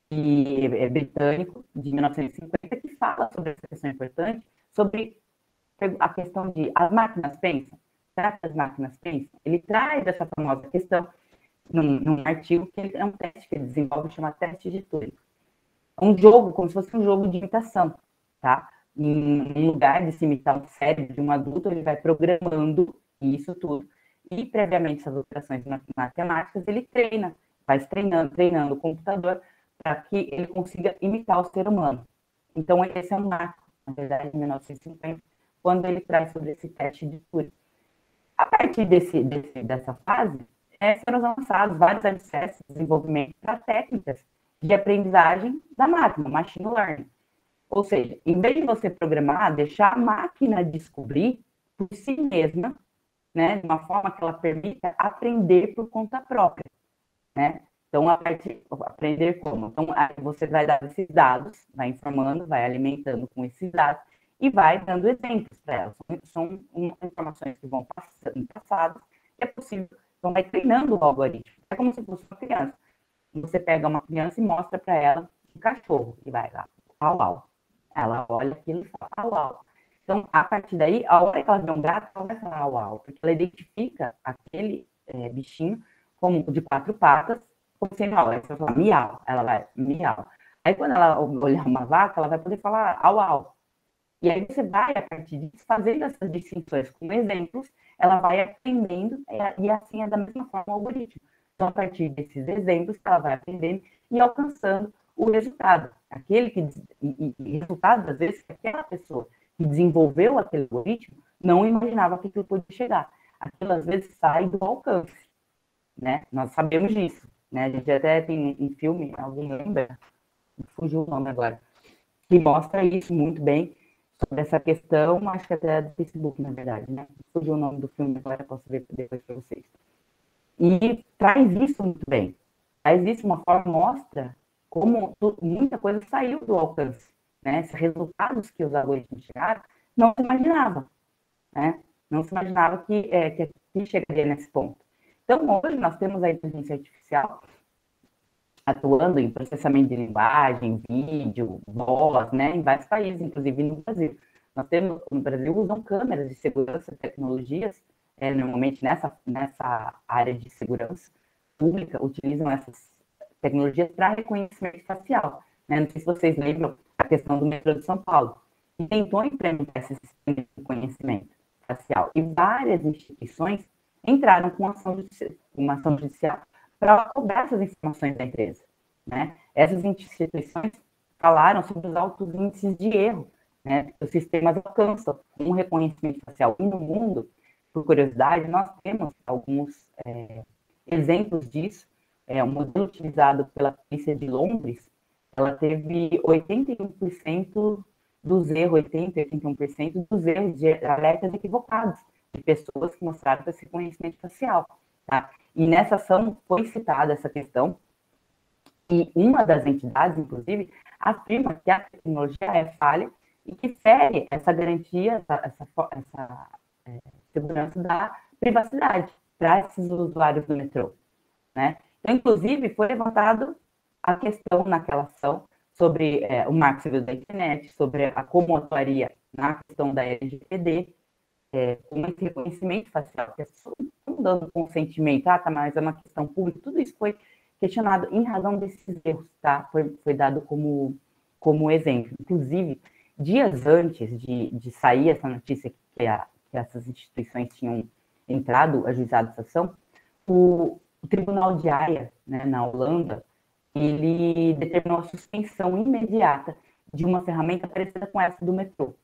britânico de 1950 que fala sobre essa questão importante, sobre a questão de as máquinas pensam. Será que as máquinas pensam? Ele traz essa famosa questão num artigo que é um teste que ele desenvolve, chama teste de Turing. É um jogo, como se fosse um jogo de imitação, tá? Em lugar de se imitar um cérebro de um adulto, ele vai programando isso tudo. E, previamente, essas operações matemáticas, ele vai treinando o computador para que ele consiga imitar o ser humano. Então, esse é um marco, na verdade, em 1950, quando ele traz sobre esse teste de Turing. A partir dessa fase, foram lançados vários alicerces de desenvolvimento para técnicas de aprendizagem da máquina, machine learning. Ou seja, em vez de você programar, deixar a máquina descobrir por si mesma, né, de uma forma que ela permita aprender por conta própria, né? Então, aprender como? Então, você vai dar esses dados, vai informando, vai alimentando com esses dados e vai dando exemplos para ela. São informações que vão passadas, é possível, então vai treinando o algoritmo. É como se fosse uma criança. Você pega uma criança e mostra para ela um cachorro, e vai lá, au, au. Ela olha aquilo e fala, au, au. Então, a partir daí, a hora que ela vê um gato, ela vai falar au, au, porque ela identifica aquele bichinho como de 4 patas, como sendo au. Ela vai falar miau, ela vai miau. Aí, quando ela olhar uma vaca, ela vai poder falar au, au. E aí você vai, a partir disso, fazendo essas distinções com exemplos, ela vai aprendendo, e assim é da mesma forma o algoritmo. Então, a partir desses exemplos, ela vai aprendendo e alcançando o resultado. Resultado, às vezes, que aquela pessoa que desenvolveu aquele algoritmo não imaginava que aquilo podia chegar. Aquilo, às vezes, sai do alcance, né? Nós sabemos disso, né? A gente até tem um filme, alguém lembra? Fugiu o nome agora, que mostra isso muito bem, sobre essa questão, acho que até é do Facebook, na verdade, né? Fugiu o nome do filme agora, posso ver depois para vocês. E traz isso muito bem. Traz isso de uma forma, mostra como muita coisa saiu do alcance, né? Esses resultados que os algoritmos chegaram, não se imaginava, né? Não se imaginava que chegaria nesse ponto. Então, hoje nós temos a inteligência artificial atuando em processamento de linguagem, vídeo, voz, né? Em vários países, inclusive no Brasil. Nós temos, no Brasil, usam câmeras de segurança, tecnologias, normalmente nessa área de segurança pública, utilizam essas tecnologias para reconhecimento facial. Né? Não sei se vocês lembram a questão do metrô de São Paulo, que tentou implementar esse sistema de reconhecimento facial. E várias instituições entraram com uma ação judicial para cobrar essas informações da empresa. Né? Essas instituições falaram sobre os altos índices de erro, né? Os sistemas alcançam um reconhecimento facial. E no mundo, por curiosidade, nós temos alguns exemplos disso. Um modelo utilizado pela polícia de Londres, ela teve 81% dos erros, 81% dos erros de alertas equivocados de pessoas que mostraram esse reconhecimento facial. Tá? E nessa ação foi citada essa questão, e uma das entidades, inclusive, afirma que a tecnologia é falha e que fere essa garantia, essa segurança da privacidade para esses usuários do metrô, né? Então, inclusive, foi levantado a questão naquela ação sobre o Marco Civil da Internet, sobre como atuaria na questão da LGPD, com esse reconhecimento facial, que as pessoas estão dando consentimento, tá, mas é uma questão pública, tudo isso foi questionado em razão desses erros, tá? Foi dado como exemplo. Inclusive, dias antes de sair essa notícia que essas instituições tinham entrado, ajuizado essa ação, o Tribunal de Haia, né, na Holanda, ele determinou a suspensão imediata de uma ferramenta parecida com essa do metrô.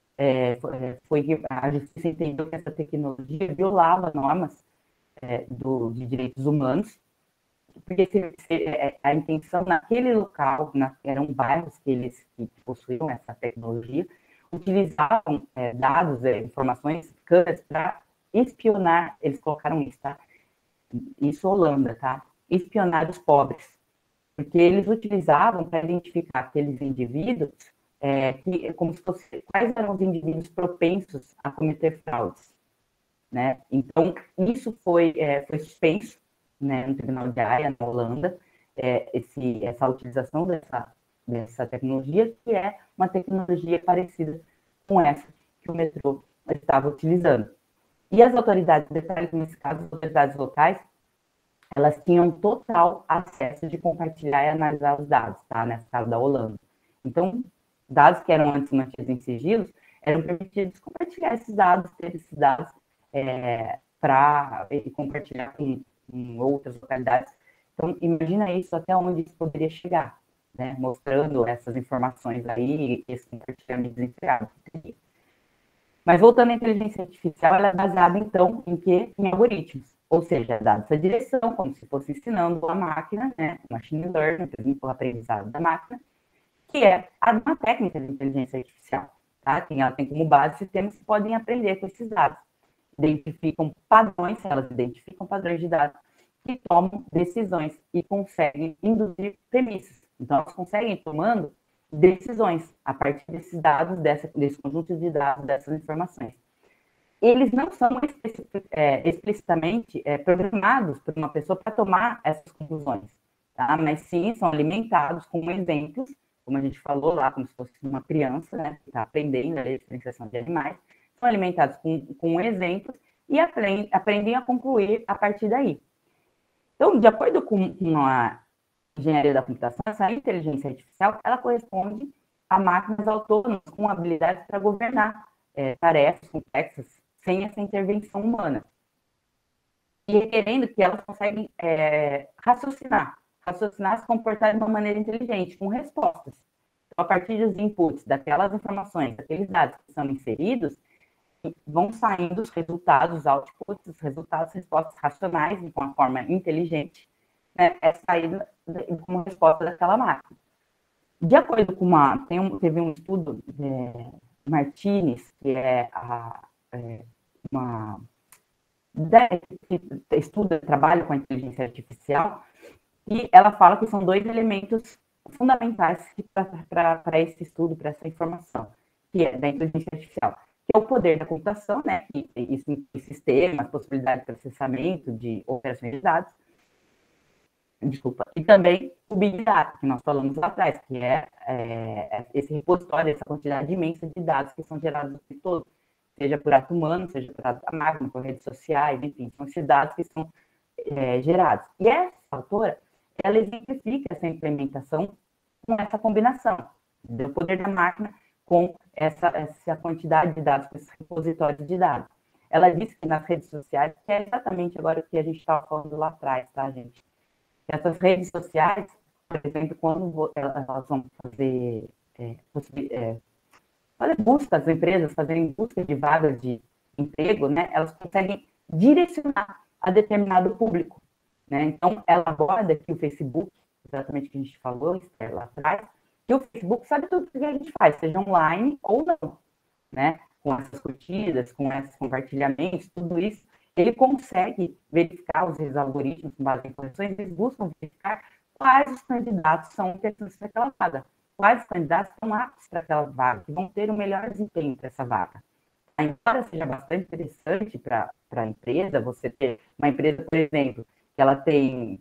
Foi que a justiça entendeu que essa tecnologia violava normas de direitos humanos, porque a intenção naquele local, eram bairros que possuíam essa tecnologia, utilizavam dados, informações, câmeras para espionar, eles colocaram isso, tá? Isso Holanda, tá? Espionar os pobres, porque eles utilizavam para identificar aqueles indivíduos como se fosse, quais eram os indivíduos propensos a cometer fraudes, né? Então, isso foi suspenso, né, no Tribunal de Haia, na Holanda, essa utilização dessa tecnologia, que é uma tecnologia parecida com essa que o metrô estava utilizando. E as autoridades, detalhe que nesse caso, as autoridades locais, elas tinham total acesso de compartilhar e analisar os dados, tá? Nessa caso da Holanda. Então, dados que eram antes mantidos em sigilos, eram permitidos compartilhar esses dados, ter esses dados para compartilhar com outras localidades. Então, imagina isso, até onde isso poderia chegar, né? Mostrando essas informações aí, esse compartilhamento desenfreado. Mas voltando à inteligência artificial, ela é baseada, então, em quê? Em algoritmos. Ou seja, dada essa direção, como se fosse ensinando a máquina, né? Machine learning, por exemplo, o aprendizado da máquina, que é uma técnica de inteligência artificial. Tá? Ela tem como base sistemas que podem aprender com esses dados. Identificam padrões, elas identificam padrões de dados que tomam decisões e conseguem induzir premissas. Então, elas conseguem tomando decisões a partir desses dados, desse conjunto de dados, dessas informações. Eles não são explicitamente programados por uma pessoa para tomar essas conclusões, tá? Mas sim são alimentados com exemplos, como a gente falou lá, como se fosse uma criança, né, que está aprendendo a diferenciação de animais, são alimentados com exemplos e aprendem a concluir a partir daí. Então, de acordo com a engenharia da computação, essa inteligência artificial, ela corresponde a máquinas autônomas com habilidades para governar tarefas complexas sem essa intervenção humana. E requerendo que elas conseguem raciocinar, se comportar de uma maneira inteligente, com respostas. Então, a partir dos inputs, daquelas informações, daqueles dados que são inseridos, vão saindo os resultados, os outputs, os resultados, respostas racionais, de uma forma inteligente, né, saída como resposta daquela máquina. De acordo com teve um estudo de Martinez, que que estuda, trabalha com a inteligência artificial, e ela fala que são dois elementos fundamentais para esse estudo, para essa informação, que é da inteligência artificial, que é o poder da computação, né, e isso inclui sistemas, possibilidade de processamento de operações de dados, e também o Big Data, que nós falamos lá atrás, que é esse repositório, essa quantidade imensa de dados que são gerados o tempo todo, seja por ato humano, seja por ato da máquina, por redes sociais, enfim, são esses dados que são gerados. E essa autora, ela exemplifica essa implementação com essa combinação do poder da máquina com essa quantidade de dados, com esse repositório de dados. Ela disse que nas redes sociais, que é exatamente agora o que a gente estava falando lá atrás, tá, gente? Essas redes sociais, por exemplo, quando elas vão fazer busca, as empresas fazerem busca de vagas de emprego, né, elas conseguem direcionar a determinado público, né? Então, ela aborda aqui o Facebook, exatamente o que a gente falou lá atrás, que o Facebook sabe tudo o que a gente faz, seja online ou não, né? Com essas curtidas, com esses compartilhamentos, tudo isso, ele consegue verificar os algoritmos com base em correções, eles buscam verificar quais os candidatos são interessantes para aquela vaga, quais os candidatos são aptos para aquela vaga, que vão ter o melhor desempenho para essa vaga. embora seja bastante interessante para a empresa, você ter uma empresa, por exemplo, que ela tem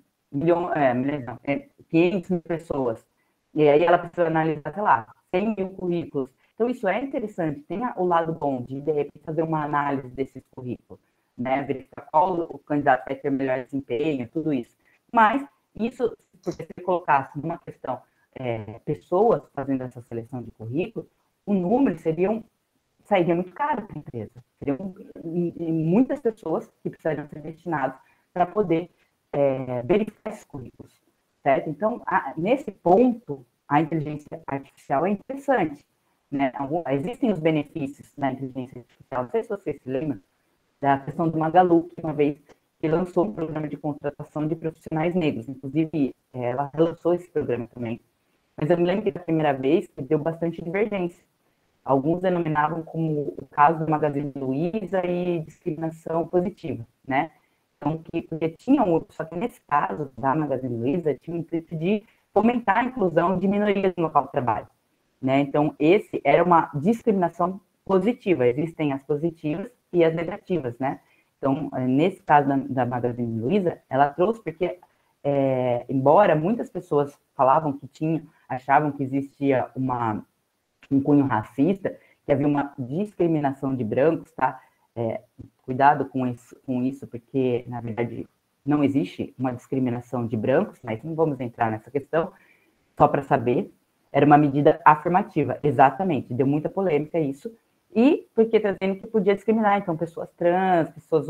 500 mil pessoas, e aí ela precisa analisar, sei lá, 100 mil currículos. Então, isso é interessante, tem o lado bom de repente, fazer uma análise desses currículos, né? Verificar qual o candidato vai ter melhor desempenho, tudo isso. Mas, isso, porque se colocasse numa questão pessoas fazendo essa seleção de currículos, o número sairia muito caro para a empresa. Seriam muitas pessoas que precisariam ser destinadas para poder verificar esses currículos, certo? Então, nesse ponto, a inteligência artificial é interessante, né? Existem os benefícios da inteligência artificial. Não sei se vocês se lembram da questão do Magalu, que uma vez que lançou um programa de contratação de profissionais negros. Inclusive, ela relançou esse programa também. Mas eu me lembro que da primeira vez que deu bastante divergência. Alguns denominavam como o caso do Magazine Luiza e discriminação positiva, né? Então, porque tinham, só que nesse caso da Magazine Luiza, tinha o intuito de fomentar a inclusão de minorias no local de trabalho, né? Então, esse era uma discriminação positiva. Existem as positivas e as negativas, né? Então, nesse caso da Magazine Luiza, ela trouxe porque, embora muitas pessoas falavam que achavam que existia um cunho racista, que havia uma discriminação de brancos, tá? Cuidado com isso, porque, na verdade, não existe uma discriminação de brancos, mas não vamos entrar nessa questão, só para saber, era uma medida afirmativa, exatamente, deu muita polêmica isso, e porque está dizendo que podia discriminar, então, pessoas trans,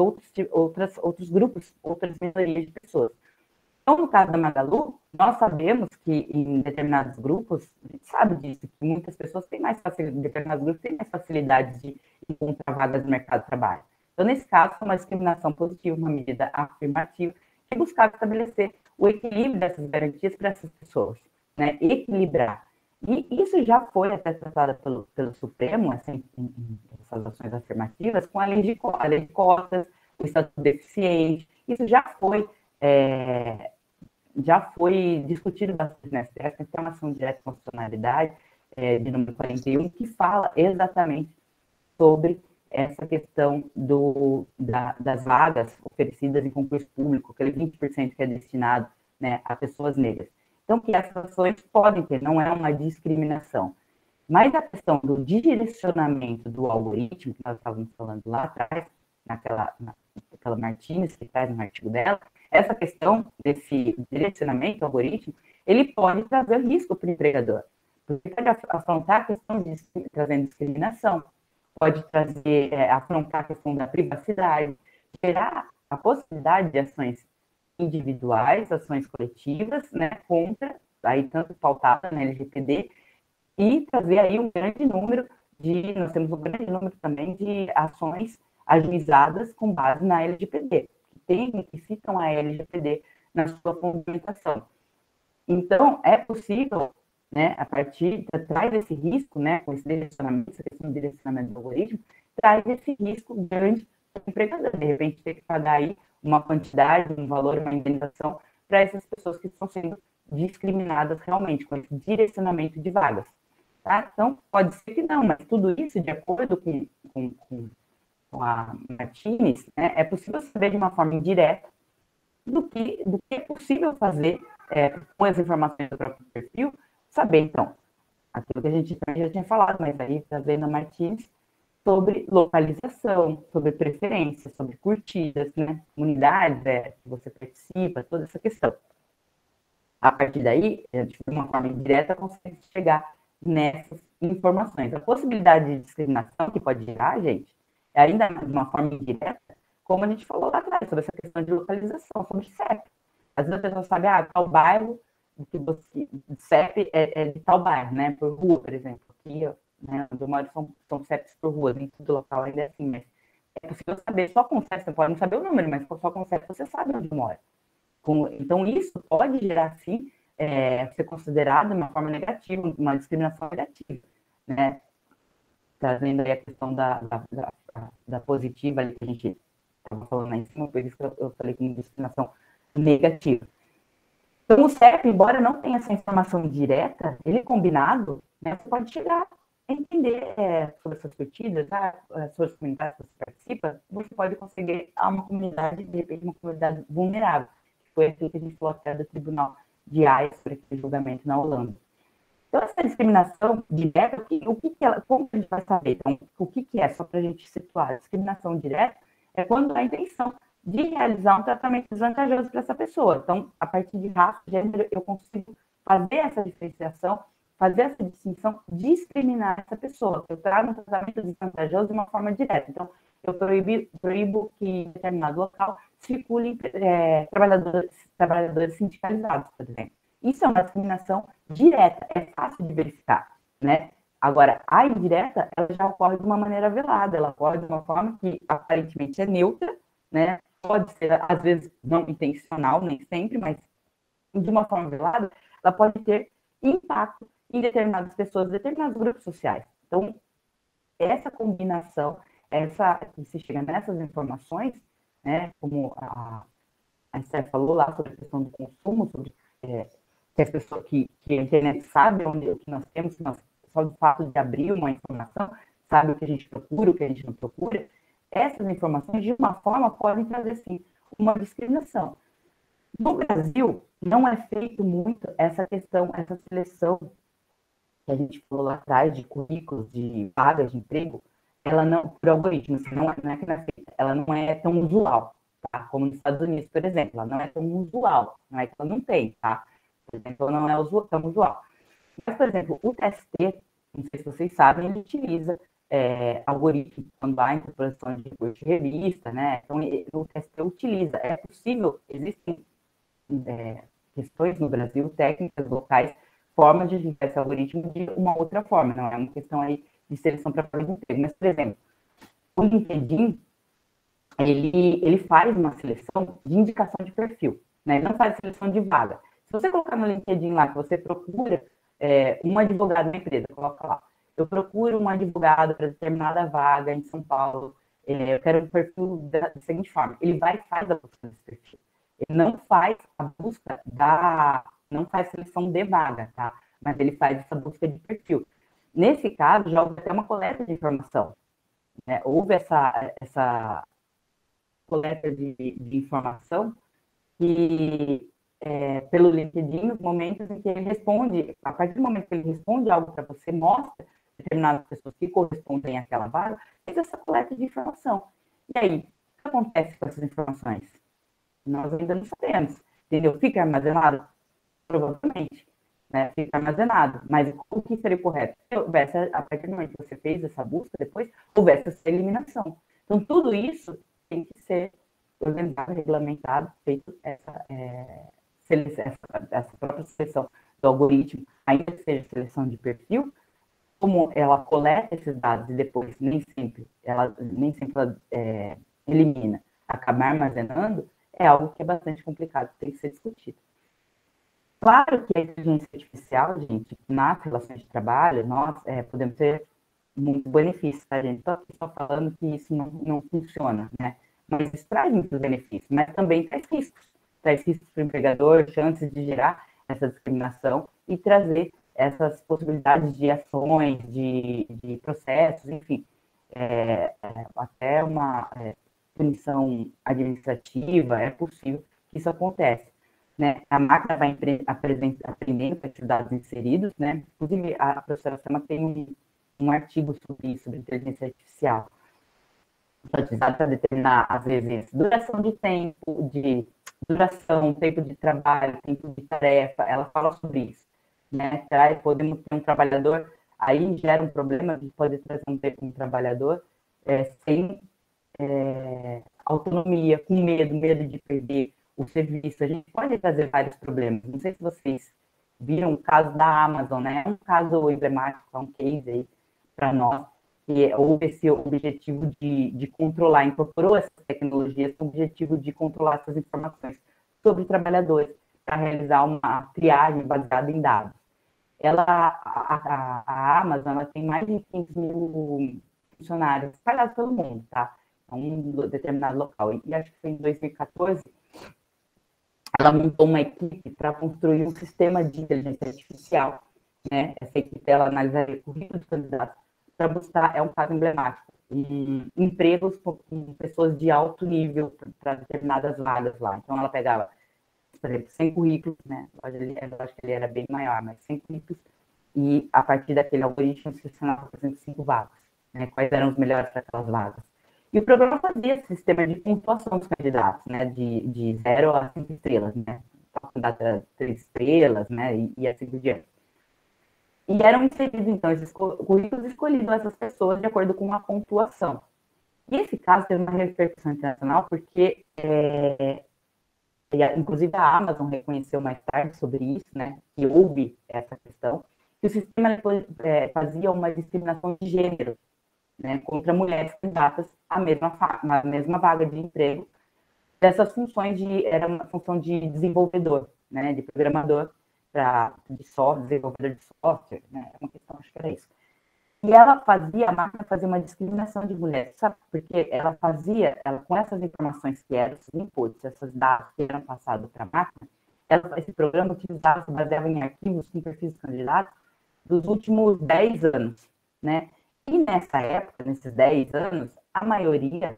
outros grupos, outras minorias de pessoas. Então, no caso da Magalu, nós sabemos que em determinados grupos, a gente sabe disso, que muitas pessoas têm mais facilidade, em determinados grupos têm mais facilidade de encontrar vagas no mercado de trabalho. Então, nesse caso, foi uma discriminação positiva, uma medida afirmativa, que buscava estabelecer o equilíbrio dessas garantias para essas pessoas, né? Equilibrar. E isso já foi até tratado pelo Supremo, essas ações afirmativas, com a lei de cotas, o Estatuto Deficiente, isso já foi discutido bastante na STF, tem uma ação direta de constitucionalidade de número 41, que fala exatamente sobre essa questão das vagas oferecidas em concurso público, aquele 20% que é destinado, né, a pessoas negras. Então, que essas ações podem ter, não é uma discriminação. Mas a questão do direcionamento do algoritmo, que nós estávamos falando lá atrás, naquela Martínez, que traz no artigo dela, essa questão desse direcionamento do algoritmo, ele pode trazer risco para o empregador. Porque pode afrontar a questão de trazendo discriminação, pode afrontar a questão da privacidade, gerar a possibilidade de ações individuais, ações coletivas, né, contra, aí tanto pautada na LGPD, e trazer aí nós temos um grande número também de ações ajuizadas com base na LGPD, que citam a LGPD na sua fundamentação. Então, é possível, né, a partir, traz esse risco, né, com esse direcionamento, essa questão do direcionamento do algoritmo, traz esse risco grande para o empregador, de repente ter que pagar aí uma quantidade, um valor, uma indenização para essas pessoas que estão sendo discriminadas realmente, com esse direcionamento de vagas. Tá? Então, pode ser que não, mas tudo isso, de acordo com a Martínez, né, é possível saber de uma forma indireta do que é possível fazer com as informações do próprio perfil, saber, então, aquilo que a gente já tinha falado, mas aí trazendo a Martínez, sobre localização, sobre preferências, sobre curtidas, né, comunidades que você participa, toda essa questão. A partir daí, de uma forma indireta, consegue chegar nessas informações. A possibilidade de discriminação que pode gerar, gente, é ainda de uma forma indireta, como a gente falou lá atrás, sobre essa questão de localização, sobre CEP. Às vezes a pessoa sabe, tal bairro, CEP é de tal bairro, né, por rua, por exemplo. Aqui, né, onde eu moro são CEPs por rua, nem todo local ainda é assim, mas é possível saber, só com CEP, você pode não saber o número, mas só com CEP você sabe onde mora. Então, isso pode gerar, sim, ser considerado uma forma negativa, uma discriminação negativa, né? Trazendo aí a questão da positiva ali que a gente estava falando lá em cima, por isso que eu falei com discriminação negativa. Então, o CEP, embora não tenha essa informação direta, ele combinado, né, você pode chegar entender sobre essas curtidas, sobre as comunidades que você participa, você pode conseguir uma comunidade, de repente, uma comunidade vulnerável, que foi aquilo que a gente falou até do Tribunal de Haia sobre aquele julgamento na Holanda. Então, essa discriminação direta, como a gente vai saber? Então, o que é, só para a gente situar? A discriminação direta é quando há a intenção de realizar um tratamento desvantajoso para essa pessoa. Então, a partir de raça, gênero, eu consigo fazer essa diferenciação, fazer essa distinção, discriminar essa pessoa. Eu trago um tratamento desvantajoso de uma forma direta. Então, eu proíbo que em determinado local circulem trabalhadores sindicalizados, por exemplo. Isso é uma discriminação direta, é fácil de verificar, né? Agora, a indireta, ela já ocorre de uma maneira velada, ela ocorre de uma forma que aparentemente é neutra, né? Pode ser, às vezes, não intencional, nem sempre, mas de uma forma velada, ela pode ter impacto em determinadas pessoas, determinados grupos sociais. Então, essa combinação, você chega nessas informações, né? Como a Esther falou lá sobre a questão do consumo, sobre que as pessoas que a internet sabe onde que nós temos, só do fato de abrir uma informação, sabe o que a gente procura, o que a gente não procura, essas informações, de uma forma, podem trazer, sim, uma discriminação. No Brasil, não é feito muito essa questão, essa seleção que a gente falou lá atrás, de currículos, de vagas de emprego, ela não, por algoritmos, não é que não é feita, ela não é tão usual, tá? Como nos Estados Unidos, por exemplo, ela não é tão usual, não é que ela não tem, tá? Por exemplo, não é tão usual. Mas, por exemplo, o TST, não sei se vocês sabem, ele utiliza algoritmos quando há incorporação de revista, né? Então, o TST utiliza. É possível, existem questões no Brasil, técnicas locais, formas de utilizar esse algoritmo de uma outra forma, não é uma questão aí de seleção para vaga de emprego. Mas, por exemplo, o LinkedIn, ele faz uma seleção de indicação de perfil, né? Ele não faz seleção de vaga. Se você colocar no LinkedIn lá que você procura um advogado na empresa, coloca lá, eu procuro um advogado para determinada vaga em São Paulo, eu quero um perfil da seguinte forma, ele vai e faz a busca desse perfil. Ele não faz a busca não faz seleção de vaga, tá? Mas ele faz essa busca de perfil. Nesse caso, já houve até uma coleta de informação, né? Houve essa coleta de informação que pelo LinkedIn, nos momentos em que ele responde, a partir do momento que ele responde algo para você, mostra determinadas pessoas que correspondem àquela vaga, fez essa coleta de informação. E aí, o que acontece com essas informações? Nós ainda não sabemos, entendeu? Fica armazenado? Provavelmente, né? Fica armazenado. Mas o que seria correto? Se houvesse, a partir do momento que você fez essa busca, depois houvesse essa eliminação. Então, tudo isso tem que ser organizado, regulamentado, feito essa própria seleção do algoritmo, ainda que seja seleção de perfil, como ela coleta esses dados e depois nem sempre ela elimina, acaba armazenando, é algo que é bastante complicado, tem que ser discutido. Claro que a inteligência artificial, gente, nas relações de trabalho, nós podemos ter muitos benefícios, tá, gente? Estou aqui só falando que isso não funciona, né? Mas isso traz muitos benefícios, mas também traz riscos. Traz riscos para o empregador, chances de gerar essa discriminação e trazer essas possibilidades de ações, de processos, enfim, até uma punição administrativa, é possível que isso aconteça. Né? A máquina vai aprendendo com esses dados inseridos, né? Inclusive, a professora Sama tem um artigo sobre isso, sobre inteligência artificial, utilizado para determinar, às vezes, duração de tempo, tempo de trabalho, tempo de tarefa, ela fala sobre isso. Né? Podemos ter um trabalhador, aí gera um problema de poder trazer um trabalhador sem autonomia, com medo de perder o serviço. A gente pode trazer vários problemas. Não sei se vocês viram o caso da Amazon, né? É um caso emblemático, é um case aí para nós, que houve esse objetivo de controlar, incorporou essas tecnologias com o objetivo de controlar essas informações sobre trabalhadores, para realizar uma triagem baseada em dados. A Amazon, ela tem mais de 15 mil funcionários espalhados pelo mundo, tá? É um determinado local. E acho que foi em 2014, ela montou uma equipe para construir um sistema de inteligência artificial né? Essa equipe, ela analisaria o currículo de candidatos para buscar, é um caso emblemático, empregos com pessoas de alto nível para determinadas vagas lá. Então, ela pegava, por exemplo, 100 currículos, né? Eu acho que ele era bem maior, mas 100 currículos, e a partir daquele algoritmo selecionava, por exemplo, 5 vagas, né? Quais eram os melhores para aquelas vagas. E o programa fazia esse sistema de pontuação dos candidatos, né? De 0 a 5 estrelas, né? O candidato era 3 estrelas, né? E assim por diante. E eram inseridos, então, esses currículos escolhidos essas pessoas de acordo com a pontuação. E esse caso teve uma repercussão internacional porque, inclusive, a Amazon reconheceu mais tarde sobre isso, né, que houve essa questão, que o sistema fazia uma discriminação de gênero, né, contra mulheres candidatas à mesma vaga de emprego. Dessas funções era uma função de desenvolvedor, né, de programador, de software, desenvolvedor de software, né, uma questão, acho que era isso. E a máquina fazia uma discriminação de mulheres, sabe? Porque ela com essas informações que eram, esses inputs, esses dados que eram passados para a máquina, esse programa utilizava, se baseava em arquivos com perfis de candidatos dos últimos 10 anos, né? E nessa época, nesses 10 anos, a maioria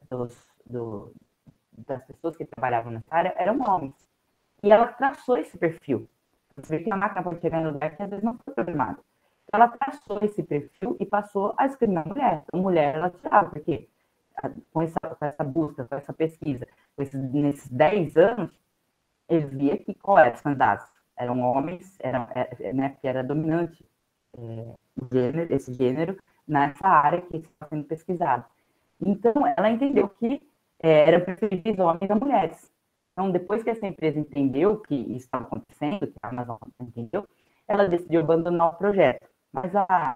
das pessoas que trabalhavam nessa área eram homens. E ela traçou esse perfil. Você vê que a máquina pode chegar em lugar que às vezes não foi programada. Então, ela traçou esse perfil e passou a discriminar a mulher. A mulher, ela tirava, porque com essa busca, com essa pesquisa, nesses 10 anos, eles viam que qual eram os candidatos? Eram homens, né, que era dominante esse gênero nessa área que estava sendo pesquisado. Então, ela entendeu que era preferíveis homens a mulheres. Então, depois que essa empresa entendeu que isso estava acontecendo, que a Amazon entendeu, ela decidiu abandonar o projeto. Mas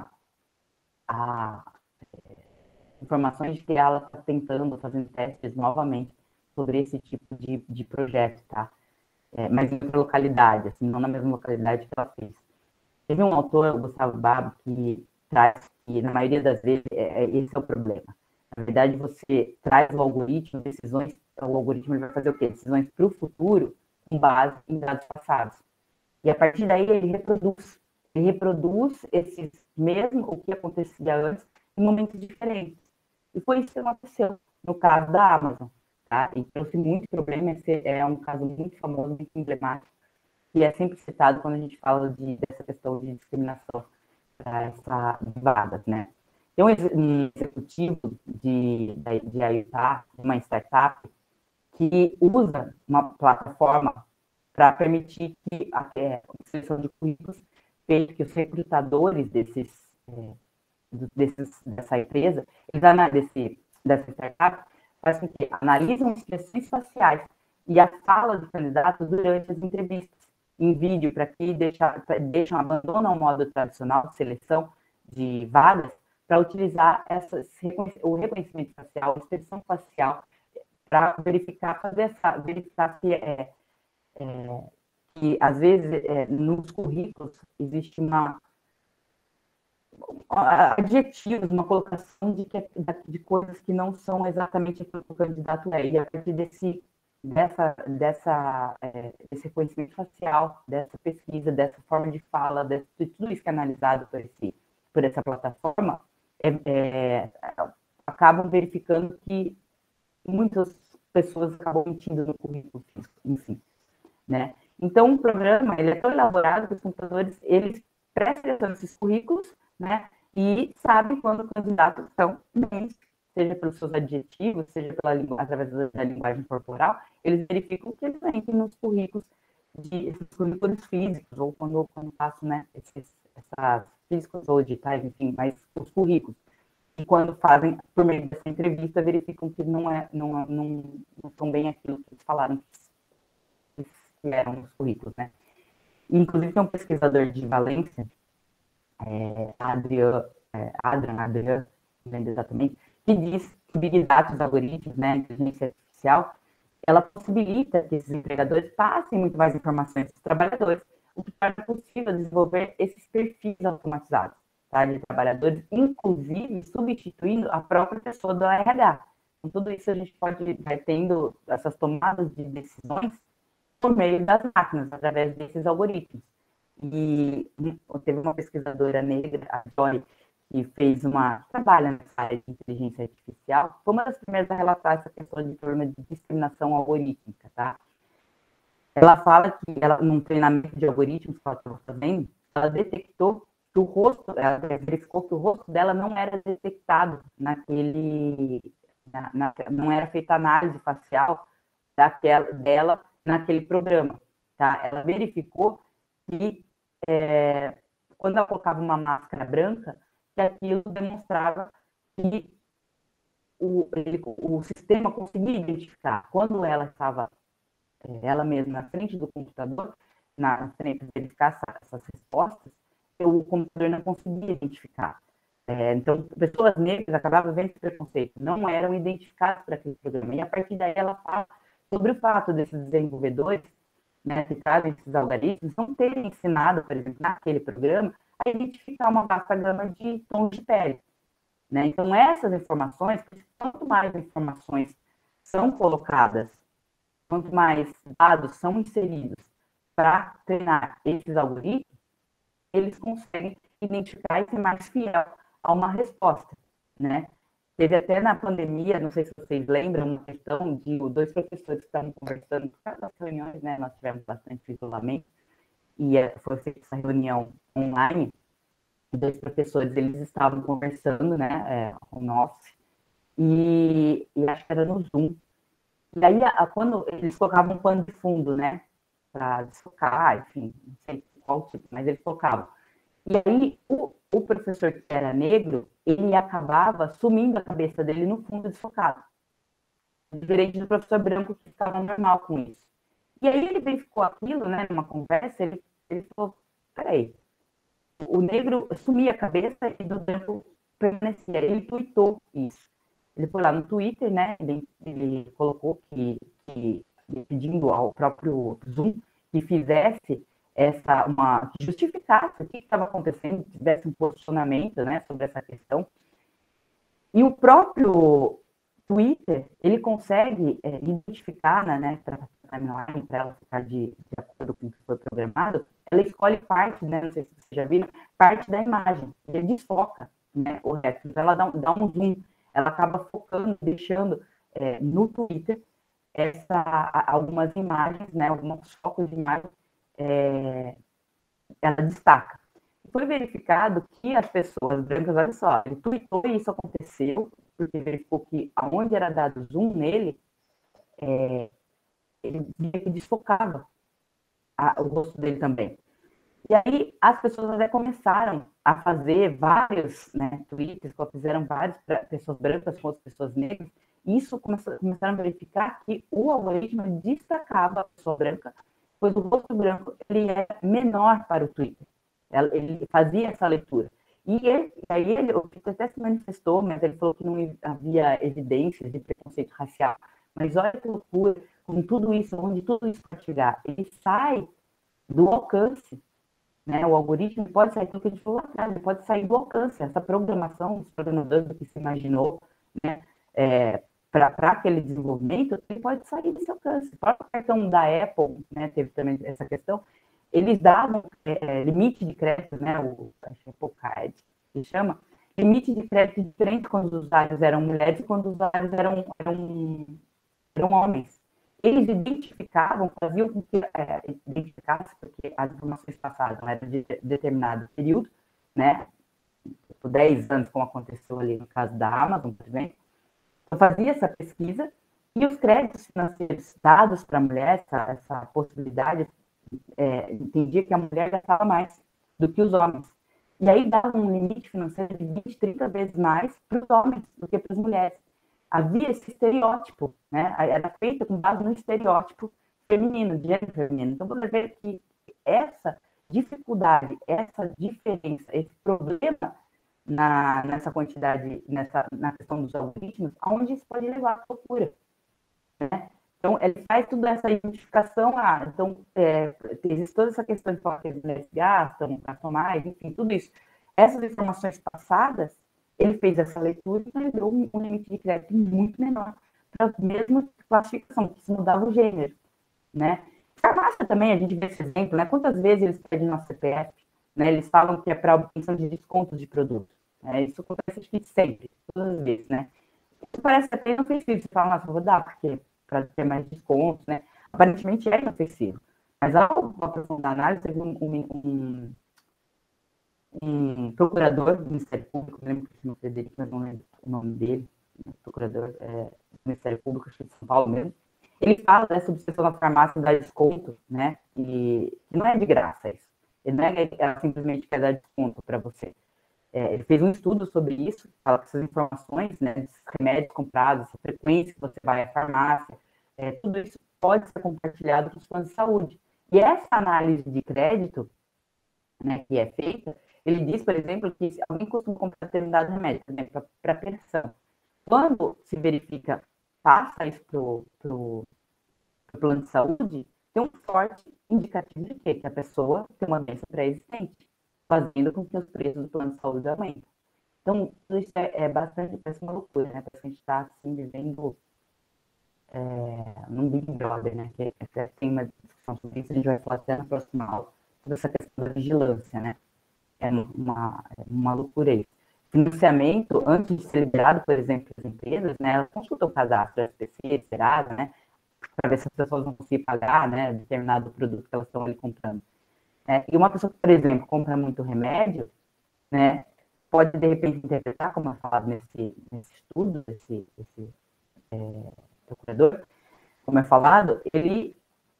a informações de que ela está tentando, fazendo testes novamente sobre esse tipo de projeto, tá? Mas em outra localidade, assim, não na mesma localidade que ela fez. Teve um autor, o Gustavo Babo, que traz que, na maioria das vezes, esse é o problema. Na verdade, você traz o algoritmo, o algoritmo ele vai fazer o quê? Decisões para o futuro com base em dados passados. E a partir daí ele reproduz esses mesmo o que acontecia antes em momentos diferentes. E foi isso que aconteceu no caso da Amazon. Tá? E trouxe muito problema, esse é um caso muito famoso, muito emblemático, que é sempre citado quando a gente fala dessa questão de discriminação para essa vagas, né? Tem um executivo de Utah, uma startup, que usa uma plataforma para permitir que a seleção de currículos feita que os recrutadores dessa empresa, dessa startup, faz com que analisam expressões faciais e a fala do candidato durante as entrevistas em vídeo, para que abandonam o modo tradicional de seleção de vagas para utilizar o reconhecimento facial, a expressão facial, para verificar que às vezes nos currículos existe adjetivos, uma colocação de coisas que não são exatamente aquilo que o candidato é. E a partir desse reconhecimento facial, dessa pesquisa, dessa forma de fala, de tudo isso que é analisado por essa plataforma, acabam verificando que muitas pessoas acabam mentindo no currículo, enfim, né? Então, o programa ele é tão elaborado que os computadores eles pré-selecionam esses currículos, né? E sabem quando os candidatos são bens, seja pelos seus adjetivos, seja através da linguagem corporal, eles verificam que eles entram nos currículos esses currículos físicos, ou quando faço, né, essas físicos ou digitais, enfim, mas os currículos. E quando fazem, por meio dessa entrevista, verificam que não são bem aquilo que eles falaram que eram nos currículos, né? E, inclusive, tem um pesquisador de Valência, Adrian, exatamente, que diz que Big Data, os algoritmos, né, a inteligência artificial, ela possibilita que esses empregadores passem muito mais informações para os trabalhadores, o que torna possível desenvolver esses perfis automatizados, tá, de trabalhadores, inclusive substituindo a própria pessoa do RH. Com tudo isso, a gente vai tendo essas tomadas de decisões por meio das máquinas, através desses algoritmos. E teve uma pesquisadora negra, a Joy, que trabalha nessa área de inteligência artificial, foi uma das primeiras a relatar essa questão de problema de discriminação algorítmica, tá? Ela fala que ela, num treinamento de algoritmos que ela estava fazendo, ela detectou que o rosto, ela verificou que o rosto dela não era detectado não era feita análise facial dela naquele programa, tá? Ela verificou que quando ela colocava uma máscara branca, que aquilo demonstrava que o sistema conseguia identificar quando ela estava ela mesma na frente do computador, na frente de verificar essas respostas, o computador não conseguia identificar. Então, pessoas negras acabavam vendo esse preconceito, não eram identificadas por aquele programa. E a partir daí ela fala sobre o fato desses desenvolvedores, né, que trazem esses algoritmos, não terem ensinado, por exemplo, naquele programa, a identificar uma vasta gama de tons de pele. Né? Então, essas informações, quanto mais informações são colocadas, quanto mais dados são inseridos para treinar esses algoritmos, eles conseguem identificar e ser mais fiel a uma resposta, né? Teve até na pandemia, não sei se vocês lembram, uma questão de dois professores que estavam conversando, por causa das reuniões, né? Nós tivemos bastante isolamento, e foi feita essa reunião online, dois professores, eles estavam conversando, né, home office, e acho que era no Zoom. E aí, quando eles colocavam um pano de fundo, né, para desfocar, enfim, não sei qual tipo, mas eles colocavam. E aí, o professor que era negro, ele acabava sumindo a cabeça dele no fundo desfocado. Diferente do professor branco que estava normal com isso. E aí ele verificou aquilo, né, numa conversa, ele falou, peraí, o negro sumia a cabeça e do branco permanecia. Ele tweetou isso. Ele foi lá no Twitter, né, ele colocou que pedindo ao próprio Zoom que fizesse que justificasse o que estava acontecendo, que tivesse um posicionamento, né, sobre essa questão. E o próprio Twitter, ele consegue identificar, né, para a timeline, para ela ficar de acordo com o que foi programado, ela escolhe parte, né, não sei se vocês já viram, parte da imagem, ele desfoca, né, o resto. Então, ela dá um zoom, ela acaba focando, deixando no Twitter algumas imagens, né, alguns focos de imagem, ela destaca. Foi verificado que as pessoas brancas, olha só, ele tweetou e isso aconteceu, porque verificou que aonde era dado zoom nele, ele desfocava o rosto dele também. E aí as pessoas até começaram a fazer vários, né, tweets, fizeram várias pessoas brancas com as pessoas negras, e isso começaram a verificar que o algoritmo destacava a pessoa branca, pois o rosto branco ele é menor para o Twitter. Ele fazia essa leitura. E aí o Twitter até se manifestou, mas ele falou que não havia evidências de preconceito racial. Mas olha que loucura, com tudo isso, onde tudo isso pode chegar. Ele sai do alcance, né? O algoritmo pode sair, tudo que a gente falou lá atrás, ele pode sair do alcance. Essa programação, os programadores do que se imaginou, né? Para aquele desenvolvimento, ele pode sair desse alcance. O próprio cartão da Apple, né, teve também essa questão, eles davam limite de crédito, né, o Apple Card, que chama, limite de crédito diferente quando os usuários eram mulheres e quando os usuários eram homens. Eles identificavam, faziam com que identificasse, porque as informações passadas eram de determinado período, né, por 10 anos, como aconteceu ali no caso da Amazon, por exemplo. Eu fazia essa pesquisa e os créditos financeiros dados para a mulher, essa possibilidade, entendia que a mulher gastava mais do que os homens. E aí dava um limite financeiro de 20, 30 vezes mais para os homens do que para as mulheres. Havia esse estereótipo, né? Era feita com base no estereótipo feminino, de gênero feminino. Então, você vê que essa dificuldade, essa diferença, esse problema nessa quantidade, na questão dos algoritmos, aonde isso pode levar à loucura, né? Então, ele faz toda essa identificação, então, existe toda essa questão de falar que as mulheres gastam mais, enfim, tudo isso. Essas informações passadas, ele fez essa leitura e ele deu um limite de crédito muito menor para a mesma classificação, que se mudava o gênero, né? Farmácia também, a gente vê esse exemplo, né? Quantas vezes eles pedem nosso CPF, né? Eles falam que é para obtenção de descontos de produtos. Isso acontece acho que sempre, todas as vezes, né? Isso parece até inofensivo. Você fala, nossa, eu vou dar, porque para ter mais descontos, né? Aparentemente é inofensivo. Mas ao aprofundar a análise, teve um procurador do Ministério Público, lembro que o Frederico, mas não lembro o nome dele, procurador do Ministério Público, acho que de São Paulo mesmo. Ele fala dessa obsessão da farmácia dar desconto, né? E não é de graça isso. Ele não é ela simplesmente quer dar desconto para você. Ele fez um estudo sobre isso, fala que essas informações, né, esses remédios comprados, essa frequência que você vai à farmácia, tudo isso pode ser compartilhado com os planos de saúde. E essa análise de crédito, né, que é feita, ele diz, por exemplo, que se alguém costuma comprar determinado remédio, né, para pressão, quando se verifica, passa isso para o plano de saúde, tem um forte indicativo de quê? Que a pessoa tem uma doença pré-existente, fazendo com que os preços do plano de saúde aumentem. Então, tudo isso bastante, parece uma loucura, né? Parece que a gente está, assim, vivendo num Big Brother, né? Que até tem uma discussão sobre isso, a gente vai falar até na próxima aula, sobre essa questão da vigilância, né? É uma loucura isso. Financiamento, antes de ser liberado, por exemplo, as empresas, né? Elas consultam o cadastro SPC, Serasa, né? Para ver se as pessoas vão conseguir pagar, né? Determinado produto que elas estão ali comprando. E uma pessoa que, por exemplo, compra muito remédio, né, pode, de repente, interpretar, como eu falava nesse estudo, desse procurador, como é falado, ele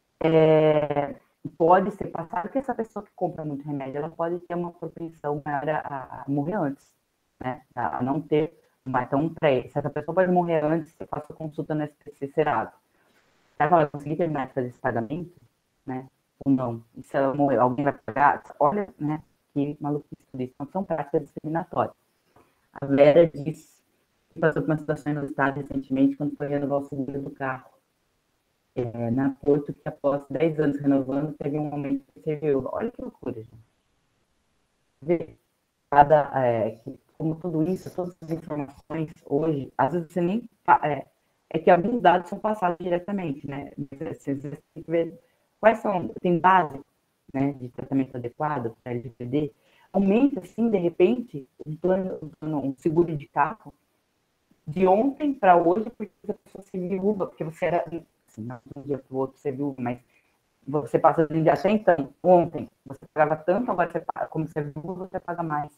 pode ser passado que essa pessoa que compra muito remédio, ela pode ter uma propensão maior a morrer antes, né, a não ter então, se essa pessoa pode morrer antes, você faça consulta no SPC Serasa. Ela vai conseguir terminar de fazer esse pagamento, né? Ou não? E se ela morrer, alguém vai pagar? Olha, né? Que maluquice tudo isso. Não são práticas discriminatórias. A Vera disse que passou por uma situação inusitada recentemente quando foi renovar o seguro do carro. Na Porto, que após 10 anos renovando, teve um aumento de serviu. Olha que loucura, gente. Vê, como tudo isso, todas as informações hoje, às vezes você nem que alguns dados são passados diretamente, né? Você tem que ver quais são, tem base, né, de tratamento adequado para LGPD, aumenta, assim, de repente, um seguro de carro de ontem para hoje, porque a pessoa se viúva, porque você era, assim, não de um dia para o outro você viúva, mas você passa de até então, ontem, você pagava tanto, agora você paga, como você é viúva, você paga mais.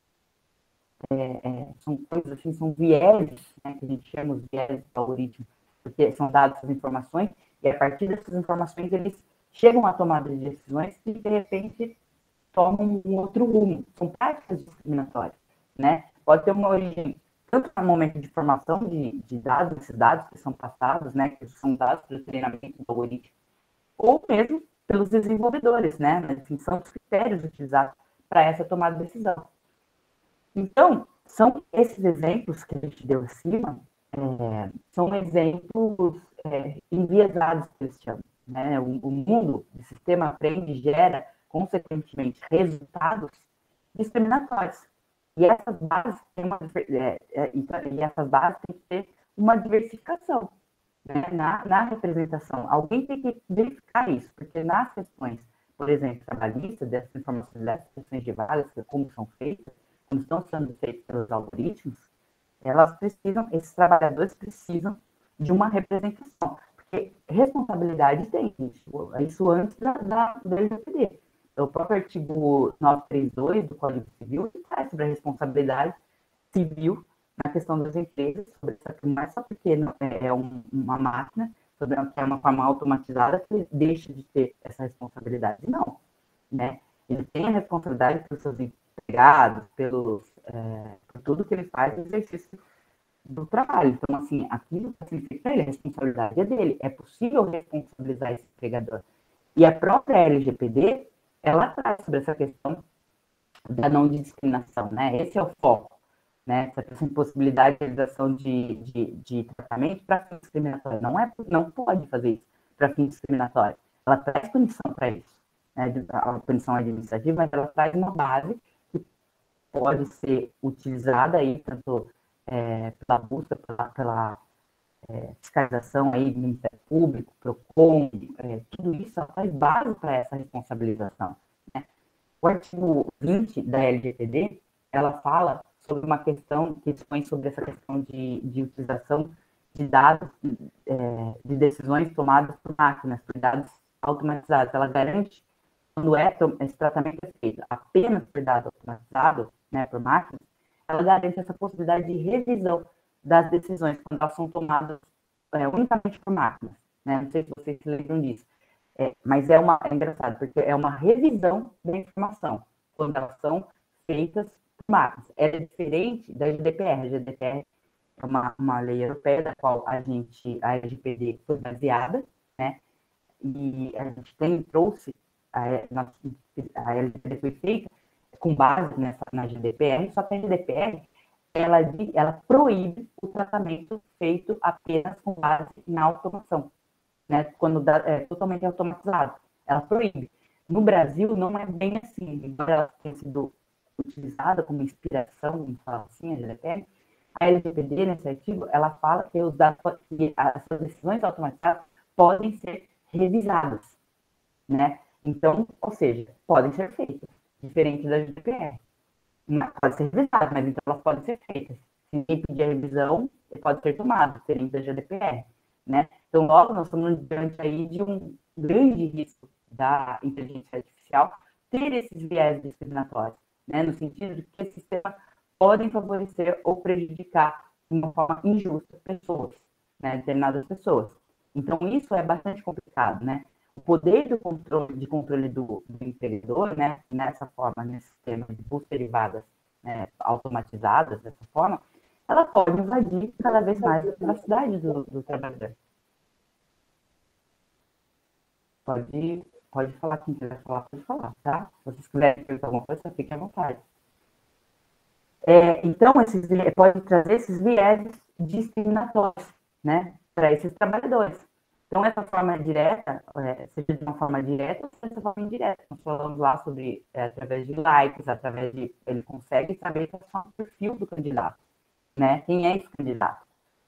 São coisas assim, são vieses, né, que a gente chama os vieses do algoritmo, porque são dadas essas informações, e a partir dessas informações eles chegam à tomada de decisões que, de repente, tomam um outro rumo. São práticas discriminatórias, né? Pode ter uma origem, tanto no momento de formação de dados, esses dados que são passados, né, que são dados para o treinamento do algoritmo, ou mesmo pelos desenvolvedores, né, na definição dos critérios utilizados para essa tomada de decisão. Então, são esses exemplos que a gente deu acima, são exemplos enviesados, que eles chamam. Né? O mundo, o sistema aprende e gera, consequentemente, resultados discriminatórios. E essas bases têm que ter uma diversificação, né? na representação. Alguém tem que verificar isso, porque nas questões, por exemplo, trabalhistas, dessas informações, dessas questões de vagas, como são feitas, como estão sendo feitas pelos algoritmos, esses trabalhadores precisam de uma representação, porque responsabilidade tem isso antes da LGPD. O próprio artigo 932 do Código Civil traz sobre a responsabilidade civil na questão das empresas, sobre essa, não é só porque uma máquina, que é uma forma automatizada, que deixa de ter essa responsabilidade, não. Né? Ele tem a responsabilidade pelos seus empregados, por tudo que ele faz no exercício do trabalho. Então, assim, aquilo que significa ele, a responsabilidade é dele. É possível responsabilizar esse empregador. E a própria LGPD, ela traz sobre essa questão da não discriminação, né? Esse é o foco, né? Essa impossibilidade de realização de tratamento para fim discriminatório. Não pode fazer isso para fim discriminatório. Ela traz punição para isso, né? A punição administrativa, mas ela traz uma base que pode ser utilizada aí, tanto pela busca, pela fiscalização aí do Ministério Público, PROCON, tudo isso faz base para essa responsabilização, né? O artigo 20 da LGPD, ela fala sobre uma questão que dispõe sobre essa questão de utilização de dados, de decisões tomadas por máquinas, por dados automatizados. Ela garante, quando esse tratamento é feito apenas por dados automatizados, né, por máquinas, ela garante essa possibilidade de revisão das decisões quando elas são tomadas unicamente por máquinas, né? Não sei se vocês se lembram disso. Mas é engraçado, porque é uma revisão da informação, quando elas são feitas por máquinas. É diferente da GDPR. A GDPR é uma lei europeia da qual a LGPD foi baseada, né? E a gente trouxe, a LGPD foi feita com base na GDPR, só que a GDPR, ela proíbe o tratamento feito apenas com base na automação, né? Quando é totalmente automatizado, ela proíbe. No Brasil, não é bem assim, embora ela tenha sido utilizada como inspiração, vamos falar assim, a GDPR, a LGPD, nesse artigo, ela fala que as decisões automatizadas podem ser revisadas, né? Então, ou seja, podem ser feitas, diferente da GDPR. Pode ser revisada, mas então elas podem ser feitas. Se ninguém pedir a revisão, pode ser tomado, diferente da GDPR, né? Então, logo, nós estamos diante aí de um grande risco da inteligência artificial ter esses viés discriminatórios, né? No sentido de que esses sistemas podem favorecer ou prejudicar de uma forma injusta pessoas, né? Determinadas pessoas. Então, isso é bastante complicado, né? O poder de controle do empreendedor, né? Nessa forma, nesse sistema de busca derivadas automatizadas, dessa forma, ela pode invadir cada vez mais a privacidade do trabalhador. Pode falar, quem quiser falar, pode falar, tá? Se vocês quiserem perguntar alguma coisa, fiquem à vontade. Então, pode trazer esses viés discriminatórios, né, para esses trabalhadores. Então, essa forma direta, seja de uma forma direta ou seja de uma forma indireta. Nós falamos lá sobre, através de likes, ele consegue saber qual é o perfil do candidato, né, quem é esse candidato.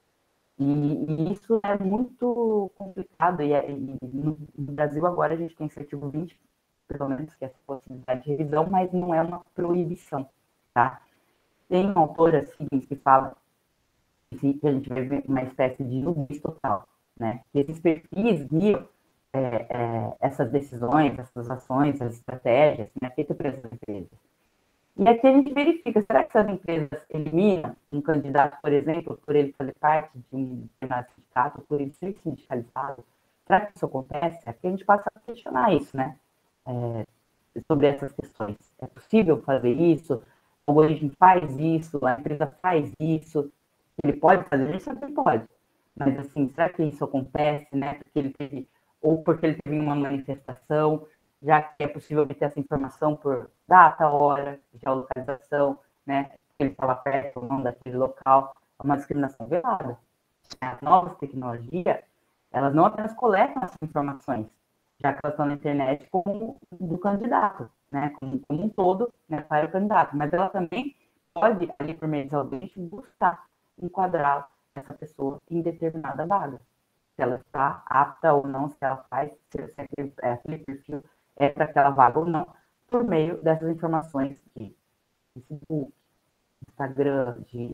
E isso é muito complicado, e no Brasil agora a gente tem esse artigo 20, pelo menos, que é essa possibilidade de revisão, mas não é uma proibição, tá? Tem um autor, assim, que fala que a gente vê uma espécie de nudez total, né? Que esses perfis guiam essas decisões, essas ações, essas estratégias, né, feitas por essas empresas. E aqui a gente verifica, será que essas empresas eliminam um candidato, por exemplo, por ele fazer parte de um determinado sindicato, por ele ser sindicalizado? Será que isso acontece? Aqui a gente passa a questionar isso, né? Sobre essas questões. É possível fazer isso? O algoritmo faz isso? A empresa faz isso? Ele pode fazer isso? Ele pode. Mas, assim, será que isso acontece, né? Porque ele teve uma manifestação, já que é possível obter essa informação por data, hora, geolocalização, né? Ele estava perto ou não daquele local, é uma discriminação velada. As novas tecnologias, elas não apenas coletam essas informações, já que elas estão na internet como do candidato, né? Como um todo, né? Para o candidato, mas ela também pode, ali por meio de algoritmo, buscar enquadrar essa pessoa em determinada vaga. Se ela está apta ou não, se ela faz, se aquele perfil é para aquela vaga ou não, por meio dessas informações de Facebook, Instagram,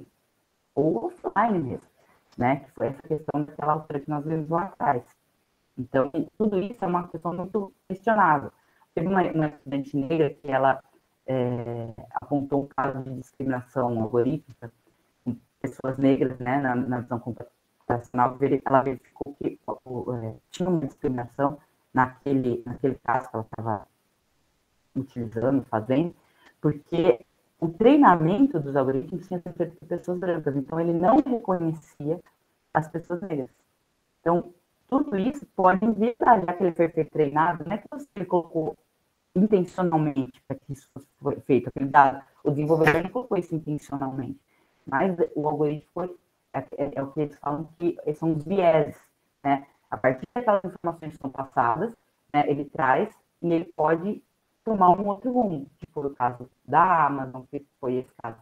ou offline mesmo, né? Que foi essa questão daquela altura que nós vimos lá atrás. Então, tudo isso é uma questão muito questionável. Teve uma estudante negra que ela apontou um caso de discriminação algorítmica com pessoas negras, né, na visão computacional. Ela verificou que tinha uma discriminação naquele caso que ela estava utilizando, fazendo, porque o treinamento dos algoritmos tinha sido feito por pessoas brancas, então ele não reconhecia as pessoas negras. Então, tudo isso pode indicar, já que ele foi treinado, não é que você colocou intencionalmente para que isso fosse feito, o desenvolvedor não colocou isso intencionalmente, mas o algoritmo é o que eles falam que são os vieses, né? A partir daquelas informações que são passadas, né, ele traz e ele pode tomar um outro rumo, tipo o caso da Amazon, que foi esse caso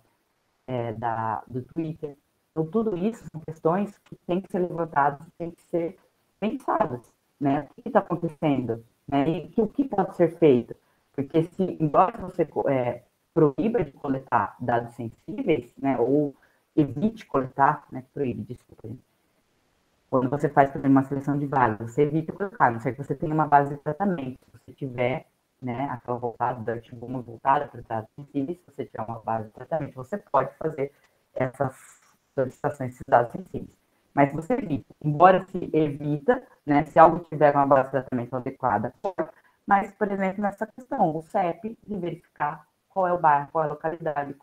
do Twitter. Então, tudo isso são questões que têm que ser levantadas, têm que ser pensadas, né? O que está acontecendo? Né? E o que pode ser feito? Porque se, embora você proíba de coletar dados sensíveis, né, ou evite coletar, né, proíbe, desculpa, gente. Quando você faz, por exemplo, uma seleção de vagas, você evita colocar, a não ser que você tenha uma base de tratamento. Se você tiver, né, aquela voltada, da artigo voltada para os dados sensíveis, se você tiver uma base de tratamento, você pode fazer essas solicitações desses dados sensíveis. Mas você evita, embora se evita, né, se algo tiver uma base de tratamento adequada, mas, por exemplo, nessa questão, o CEP, de verificar qual é o bairro, qual é a localidade,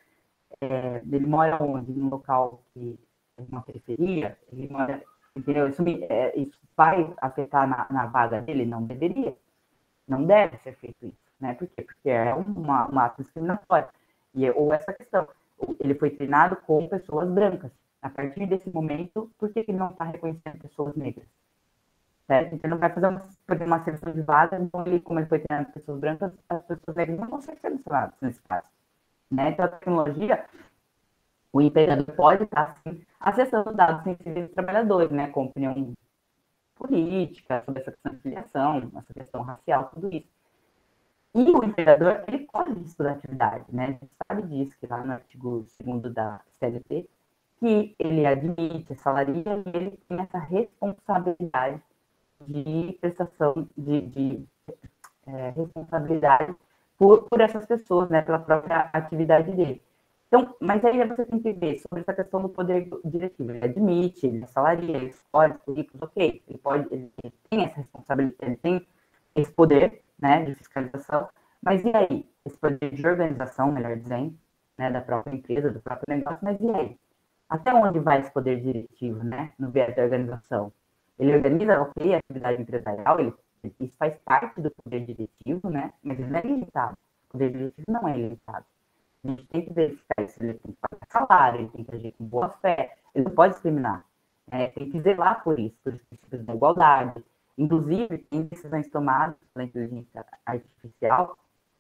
ele mora onde, num local que é uma periferia, ele mora, entendeu? Isso vai afetar na vaga dele? Não deveria, não deve ser feito isso, né? Por quê? Porque é um ato discriminatório. Ou essa questão, ele foi treinado com pessoas brancas. A partir desse momento, por que ele não está reconhecendo pessoas negras? Certo? Então, ele não vai fazer uma seleção de vagas, então, como ele foi treinado com pessoas brancas, as pessoas negras não vão ser selecionadas nesse caso. Né? Então, a tecnologia, o empregador pode estar, sim, acessando dados sensíveis dos trabalhadores, né? Com opinião política, sobre essa questão de filiação, essa questão racial, tudo isso. E o empregador, ele pode estudar atividade, né? A gente sabe disso, que lá no artigo 2º da CLT, que ele admite, salaria, e ele tem essa responsabilidade de prestação de responsabilidade por essas pessoas, né? Pela própria atividade dele. Então, mas aí você tem que ver sobre essa questão do poder diretivo. Ele admite, ele salaria, ele escolhe os currículos, ok. Ele tem essa responsabilidade, ele tem esse poder, né, de fiscalização, mas e aí? Esse poder de organização, melhor dizendo, né, da própria empresa, do próprio negócio, mas e aí? Até onde vai esse poder diretivo, né, no viés da organização? Ele organiza, ok, a atividade empresarial, isso faz parte do poder diretivo, né, mas ele não é limitado. O poder diretivo não é limitado. A gente tem que verificar isso, ele tem que pagar salário, ele tem que agir com boa fé, ele não pode discriminar. Tem que zelar por isso, por os princípios da igualdade. Inclusive, tem decisões tomadas pela inteligência artificial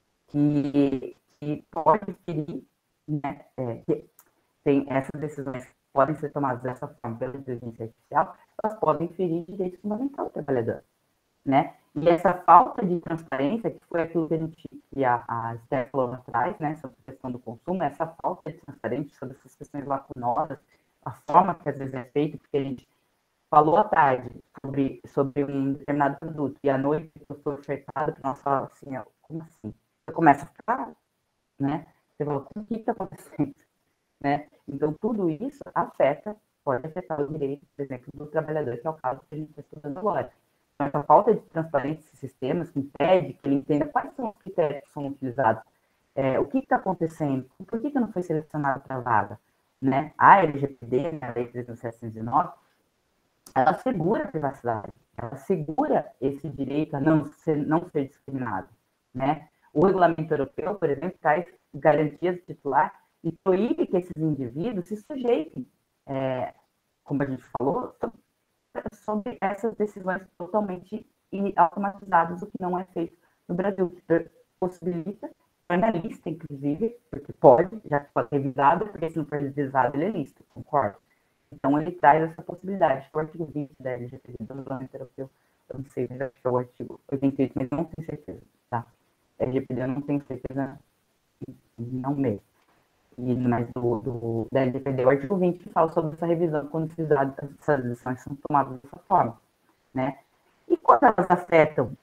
que pode ferir, né, tem essas decisões que podem ser tomadas dessa forma pela inteligência artificial, elas podem ferir direitos fundamentais do trabalhador. Né? E essa falta de transparência, que foi aquilo que a Esther falou atrás, né, sobre a questão do consumo, essa falta de transparência sobre essas questões lacunosas, a forma que às vezes é feito, porque a gente falou à tarde sobre um determinado produto, e à noite eu estou ofertado para nós falar assim, ó, como assim? Você começa a ficar, né? Você fala, o que está acontecendo? Né? Então, tudo isso pode afetar o direito, por exemplo, do trabalhador, que é o caso que a gente está estudando agora. Essa falta de transparência desses sistemas que impede que ele entenda quais são os critérios que são utilizados, o que está acontecendo, por que não foi selecionado para a vaga. Né? A LGPD, a Lei 3.709, ela assegura a privacidade, ela assegura esse direito a não ser discriminado. Né? O regulamento europeu, por exemplo, traz garantias titular e proíbe que esses indivíduos se sujeitem, como a gente falou, sobre essas decisões totalmente automatizadas, o que não é feito no Brasil, que possibilita jornalista, inclusive, porque pode, já que foi revisado, porque se não for revisado, ele é lista, concordo. Então, ele traz essa possibilidade. O artigo 20 da LGPD do regulamento europeu, eu não sei, mas acho que é o artigo 88, mas não tenho certeza, tá? A LGPD eu não tenho certeza, não mesmo. Mas da LGPD, o artigo 20 que fala sobre essa revisão, quando essas decisões são tomadas dessa forma, né? E quando elas afetam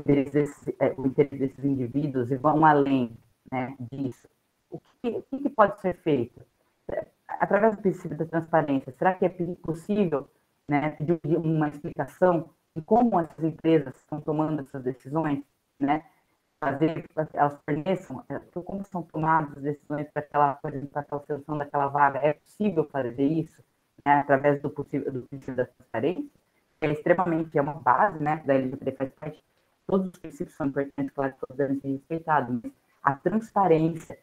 o interesse desses indivíduos e vão além, né, disso, o que pode ser feito? Através do princípio da transparência, será que é possível, né, pedir uma explicação de como essas empresas estão tomando essas decisões, né? Fazer que elas forneçam, como são tomadas as decisões para aquela, por exemplo, para aquela seleção daquela vaga, é possível fazer isso, né, através do princípio da transparência, que é extremamente, é uma base, né, da LGPD faz parte, todos os princípios são importantes, claro que todos devem ser respeitados, mas a transparência,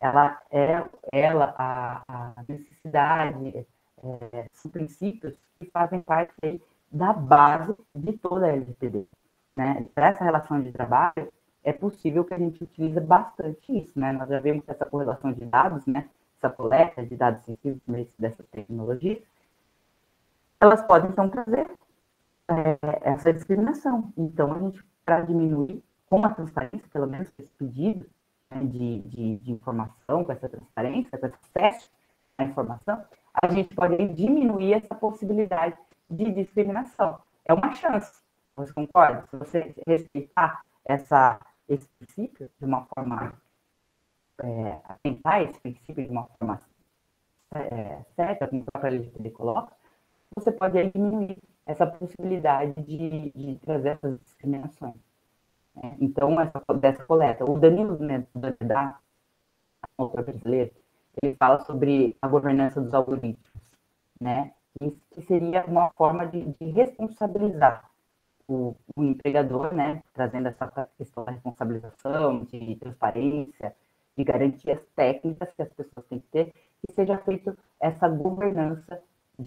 a necessidade, são princípios que fazem parte aí da base de toda a LGPD, né, para essa relação de trabalho, é possível que a gente utilize bastante isso, né? Nós já vemos essa correlação de dados, né? Essa coleta de dados sensíveis dessas tecnologias, elas podem, então, trazer essa discriminação. Então, a gente, para diminuir, com a transparência, pelo menos esse pedido, né, de informação, com essa transparência, com esse acesso à informação, a gente pode diminuir essa possibilidade de discriminação. É uma chance, você concorda? Se você respeitar esse princípio de uma forma, atentar esse princípio de uma forma certa, como a própria LGPD coloca, você pode diminuir essa possibilidade de trazer essas discriminações. Né? Então, dessa coleta. O Danilo, né, da autor brasileiro, ele fala sobre a governança dos algoritmos, né? Que seria uma forma de responsabilizar o empregador, né? Trazendo essa questão da responsabilização, de transparência, de garantias técnicas que as pessoas têm que ter, que seja feita essa governança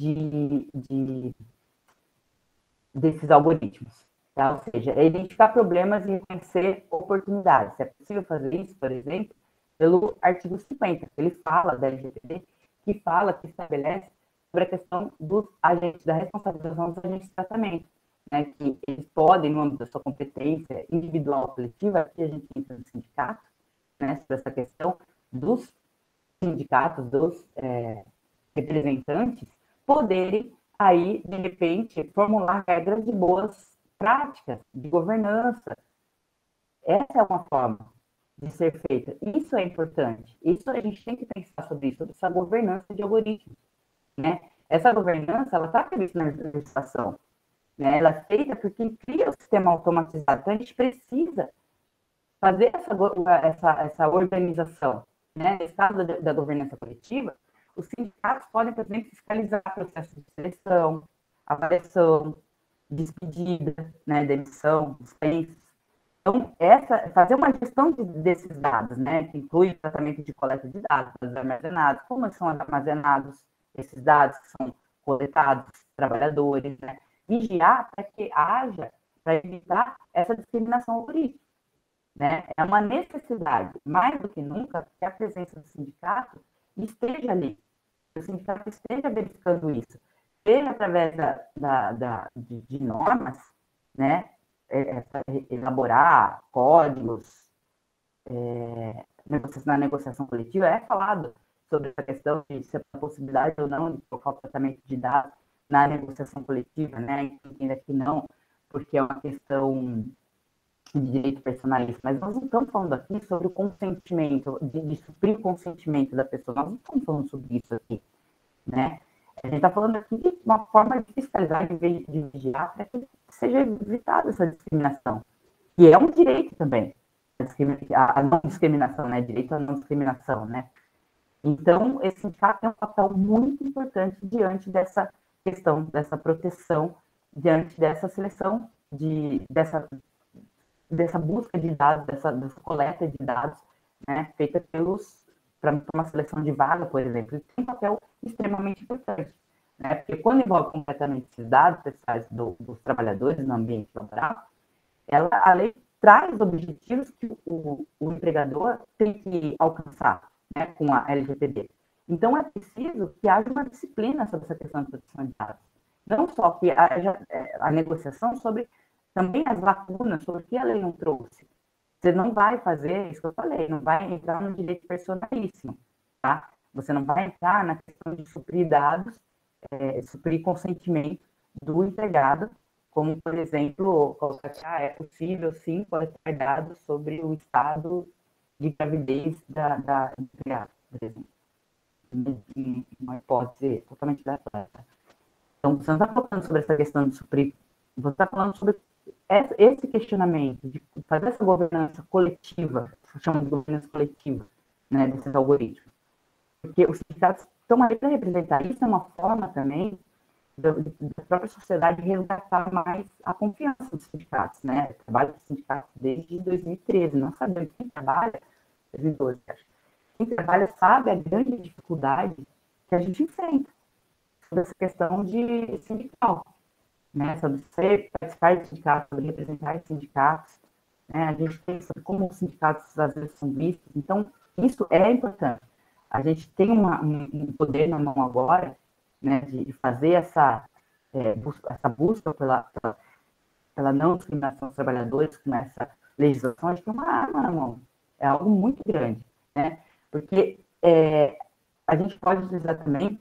desses algoritmos. Tá? Ou seja, é identificar problemas e reconhecer oportunidades. É possível fazer isso, por exemplo, pelo artigo 50, ele fala da LGPD, que estabelece sobre a questão dos agentes, da responsabilização dos agentes de tratamento, né, que eles podem, no âmbito da sua competência individual ou coletiva, aqui a gente entra no sindicato, né, sobre essa questão dos sindicatos, dos representantes, poderem aí, de repente, formular regras de boas práticas, de governança. Essa é uma forma de ser feita. Isso é importante. Isso a gente tem que pensar sobre isso, sobre essa governança de algoritmos. Né? Essa governança, ela está prevista na legislação. Né? Ela é feita porque cria o sistema automatizado. Então, a gente precisa fazer essa organização. Né? Nesse caso da governança coletiva, os sindicatos podem, por exemplo, fiscalizar processos de seleção, avaliação, despedida, né, demissão, dispensas. Então, fazer uma gestão desses dados, né, que inclui o tratamento de coleta de dados armazenados, como são armazenados esses dados que são coletados, trabalhadores, né, vigiar para que haja, para evitar essa discriminação algorítmica. Né? É uma necessidade, mais do que nunca, que a presença do sindicato esteja ali, que o sindicato esteja verificando isso, seja através de normas, né? Elaborar códigos, na negociação coletiva, é falado sobre a questão de se a possibilidade ou não de colocar o tratamento de dados na negociação coletiva, né? Entenda que não, porque é uma questão de direito personalista, mas nós não estamos falando aqui sobre o consentimento, de suprir o consentimento da pessoa, nós não estamos falando sobre isso aqui, né? A gente está falando aqui de uma forma de fiscalizar, de vigiar, para que seja evitada essa discriminação, que é um direito também, a não discriminação, né? Direito à não discriminação, né? Então, esse sindicato tem um papel muito importante diante dessa questão, dessa proteção, diante dessa seleção, dessa busca de dados, dessa coleta de dados, né, feita para uma seleção de vaga, por exemplo, tem um papel extremamente importante, né, porque quando envolve completamente esses dados pessoais dos trabalhadores no ambiente laboral, a lei traz objetivos que o empregador tem que alcançar, né, com a LGPD. Então, é preciso que haja uma disciplina sobre essa questão de proteção de dados. Não só que haja a negociação sobre também as lacunas sobre o que a lei não trouxe. Você não vai fazer isso que eu falei, não vai entrar no direito personalíssimo, tá? Você não vai entrar na questão de suprir dados, suprir consentimento do empregado, como, por exemplo, colocar que é possível, sim, coletar dados sobre o estado de gravidez da empregada, por exemplo. Uma hipótese totalmente gratuita. Então, você não está falando sobre essa questão de suprir, você está falando sobre esse questionamento, de fazer essa governança coletiva, que chama de governança coletiva, né, desses algoritmos. Porque os sindicatos estão aí para representar. Isso é uma forma também da própria sociedade resgatar mais a confiança dos sindicatos, né? Eu trabalho com sindicatos desde 2013, não sabemos quem trabalha, 2012, acho. Quem trabalha sabe a grande dificuldade que a gente enfrenta sobre essa questão de sindical, né? Sobre você participar de sindicatos, sobre representar sindicatos, né? A gente tem sobre como os sindicatos às vezes são vistos, então isso é importante. A gente tem um poder na mão agora, né, de fazer essa busca pela não discriminação dos trabalhadores com essa legislação, acho que é uma arma na mão, é algo muito grande, né? Porque a gente pode utilizar também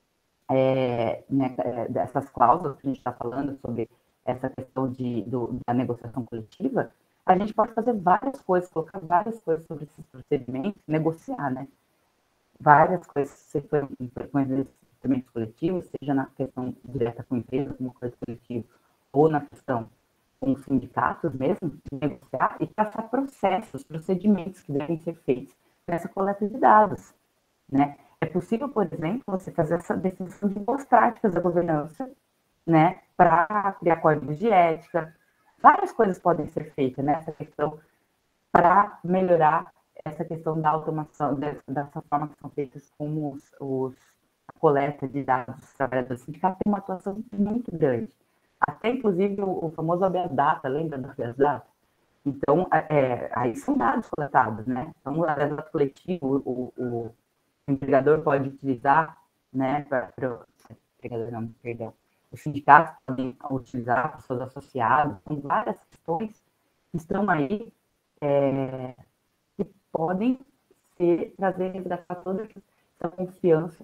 dessas cláusulas que a gente está falando sobre essa questão da negociação coletiva, a gente pode fazer várias coisas, colocar várias coisas sobre esses procedimentos, negociar, né? Várias coisas, se for em procedimentos coletivos, seja na questão direta com a empresa, com um acordo coletivo, ou na questão com os sindicatos mesmo, negociar e traçar processos, procedimentos que devem ser feitos nessa coleta de dados, né? É possível, por exemplo, você fazer essa definição de boas práticas da governança, né, para criar códigos de ética. Várias coisas podem ser feitas nessa questão para melhorar essa questão da automação, dessa forma que são feitas com a coleta de dados dos trabalhadores. O sindicato tem uma atuação muito grande. Até, inclusive, o famoso habeas data, lembra do habeas data? Então, aí são dados coletados, né? Então, o habeas data coletivo, o empregador pode utilizar, né, empregador não, perdão, os sindicatos podem utilizar, para seus associados, são várias questões que estão aí, que podem trazer, resgatar toda essa confiança,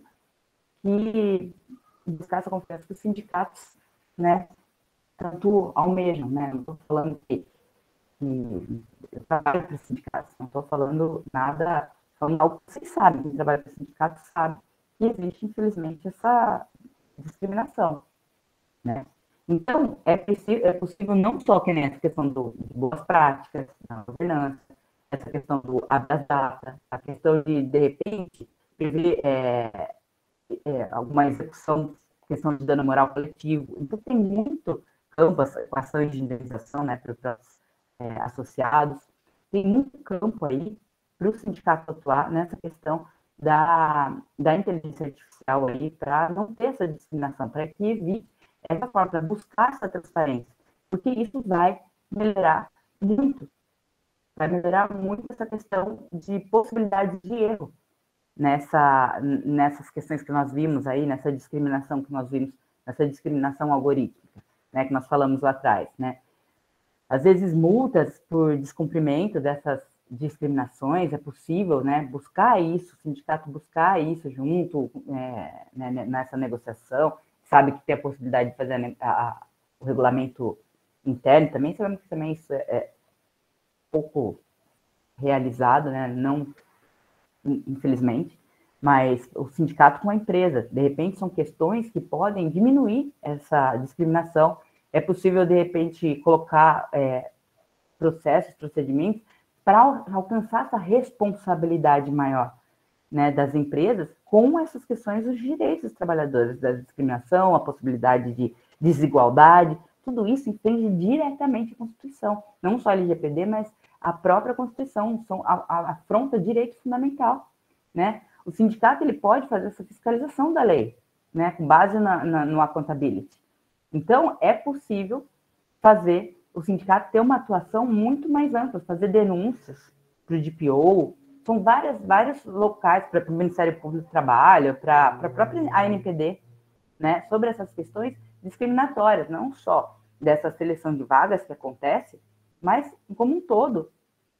buscar essa confiança que os sindicatos, né, tanto almejam, né, não estou falando que eu trabalho para os sindicatos, não estou falando nada, falando algo que vocês sabem, quem trabalha para os sindicatos sabe que existe, infelizmente, essa discriminação, né? Então, é possível não só que nessa questão de boas práticas, da governança, essa questão do habeas data, a questão de repente, prever alguma execução, questão de dano moral coletivo. Então, tem muito campo, ações de indenização, né, para os associados, tem muito campo aí para o sindicato atuar nessa questão da inteligência artificial aí, para não ter essa discriminação, para que evite essa forma, para buscar essa transparência, porque isso vai melhorar muito essa questão de possibilidade de erro nessas questões que nós vimos aí, nessa discriminação que nós vimos, nessa discriminação algorítmica, né, que nós falamos lá atrás, né? Às vezes, multas por descumprimento dessas discriminações, é possível, né, buscar isso, o sindicato buscar isso junto nessa negociação, sabe que tem a possibilidade de fazer o regulamento interno também, sabemos que também isso é pouco realizado, né, não, infelizmente, mas o sindicato com a empresa, de repente são questões que podem diminuir essa discriminação. É possível, de repente, colocar procedimentos para alcançar essa responsabilidade maior, né, das empresas com essas questões dos direitos dos trabalhadores, da discriminação, a possibilidade de desigualdade, tudo isso entende diretamente a Constituição, não só a LGPD, mas a própria Constituição, afronta direito fundamental, né? O sindicato ele pode fazer essa fiscalização da lei, né, com base no accountability. Então, é possível fazer o sindicato ter uma atuação muito mais ampla, fazer denúncias para o DPO, são vários locais, para o Ministério Público do Trabalho, para a própria ANPD, né, sobre essas questões discriminatórias, não só dessa seleção de vagas que acontece, mas como um todo,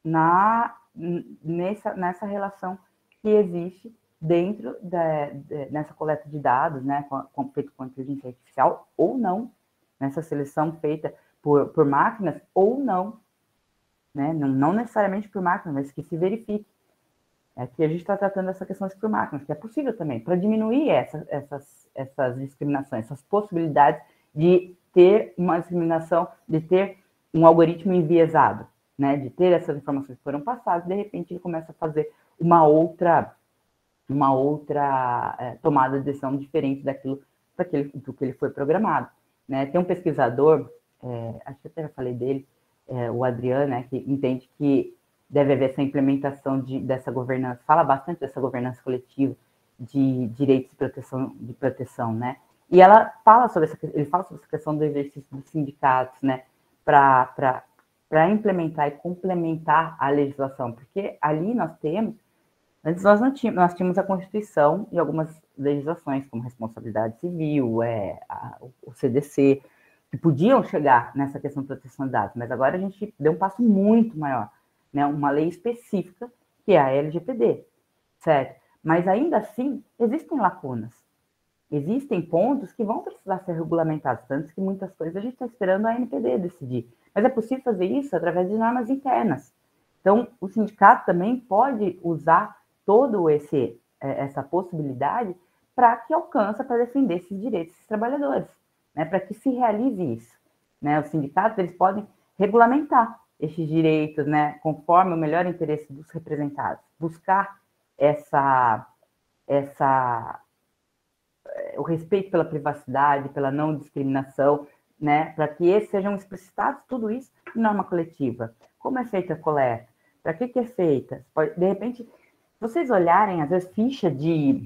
nessa relação que existe dentro nessa coleta de dados, né, feito com inteligência artificial ou não, nessa seleção feita por máquinas ou não, né, não necessariamente por máquinas, mas que se verifique. Aqui a gente está tratando essa questão por máquinas, que é possível também, para diminuir essas discriminações, essas possibilidades de ter uma discriminação, de ter um algoritmo enviesado, né, de ter essas informações que foram passadas, de repente ele começa a fazer uma outra tomada de decisão diferente do que ele foi programado, né? Tem um pesquisador, acho que até já falei dele, o Adriano, né, que entende que deve haver essa implementação dessa governança, fala bastante dessa governança coletiva de direitos de proteção, né? E ele fala sobre essa questão do exercício dos sindicatos, né, para implementar e complementar a legislação, porque ali nós temos Antes nós tínhamos a Constituição e algumas legislações, como responsabilidade civil, o CDC, que podiam chegar nessa questão de proteção de dados, mas agora a gente deu um passo muito maior, né? Uma lei específica, que é a LGPD, certo? Mas ainda assim, existem lacunas, existem pontos que vão precisar ser regulamentados, tanto que muitas coisas a gente está esperando a ANPD decidir. Mas é possível fazer isso através de normas internas. Então, o sindicato também pode usar todo essa possibilidade para que alcance, para defender esses direitos dos trabalhadores, né? Para que se realize isso, né? Os sindicatos, eles podem regulamentar esses direitos, né? Conforme o melhor interesse dos representados, buscar o respeito pela privacidade, pela não discriminação, né? Para que esses sejam explicitados tudo isso em norma coletiva. Como é feita a coleta? Para que é feita? De repente, vocês olharem, às vezes, ficha de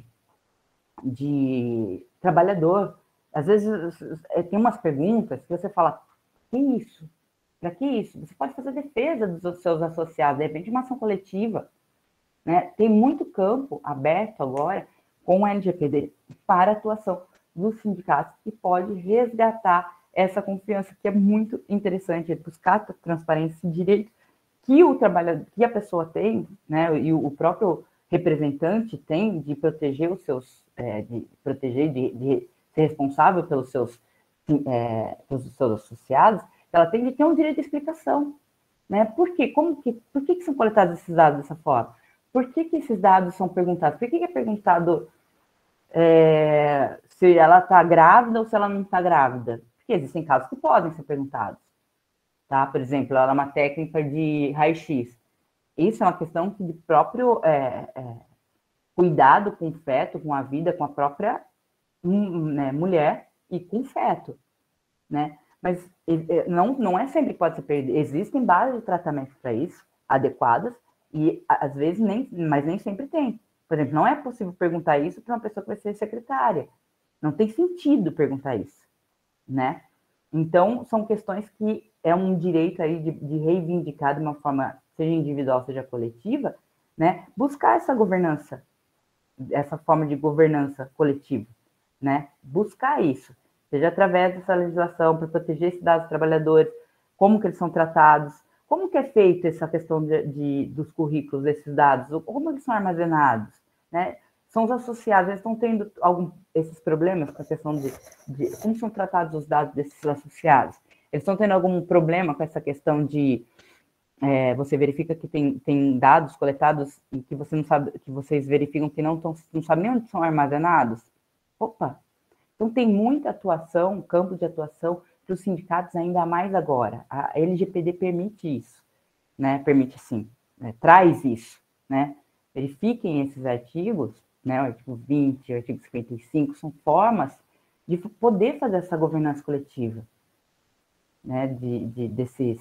trabalhador, às vezes tem umas perguntas que você fala, que isso? Para que isso? Você pode fazer defesa dos seus associados, de repente uma ação coletiva, né? Tem muito campo aberto agora com o LGPD para a atuação dos sindicatos e pode resgatar essa confiança que é muito interessante, buscar transparência e direito que o trabalhador, que a pessoa tem, né, e o próprio representante tem de proteger os seus, de ser responsável pelos seus associados, ela tem de ter um direito de explicação, né? Por quê? Por que são coletados esses dados dessa forma? Por que esses dados são perguntados? Por que é perguntado se ela está grávida ou se ela não está grávida? Porque existem casos que podem ser perguntados, tá? Por exemplo, ela é uma técnica de raio-x. Isso é uma questão de próprio cuidado com o feto, com a vida, com a própria né, mulher e com o feto, né? Mas não é sempre que pode ser perdido. Existem bases de tratamento para isso, adequadas, e às vezes mas nem sempre tem. Por exemplo, não é possível perguntar isso para uma pessoa que vai ser secretária. Não tem sentido perguntar isso, né? Então, são questões que é um direito aí de reivindicar de uma forma, seja individual, seja coletiva, né? Buscar essa governança, essa forma de governança coletiva, né? Buscar isso, seja através dessa legislação para proteger esses dados dos trabalhadores, como que eles são tratados, como que é feita essa questão dos currículos desses dados, como eles são armazenados, né? São os associados, eles estão tendo esses problemas com a questão de como são tratados os dados desses associados. Eles estão tendo algum problema com essa questão de você verifica que tem dados coletados e que você não sabe, que vocês verificam que não sabem nem onde são armazenados? Opa! Então tem muita atuação, campo de atuação para os sindicatos ainda mais agora. A LGPD permite isso, né? Permite sim, né? Traz isso, né? Verifiquem esses artigos, né? O artigo 20, o artigo 55, são formas de poder fazer essa governança coletiva, né, desses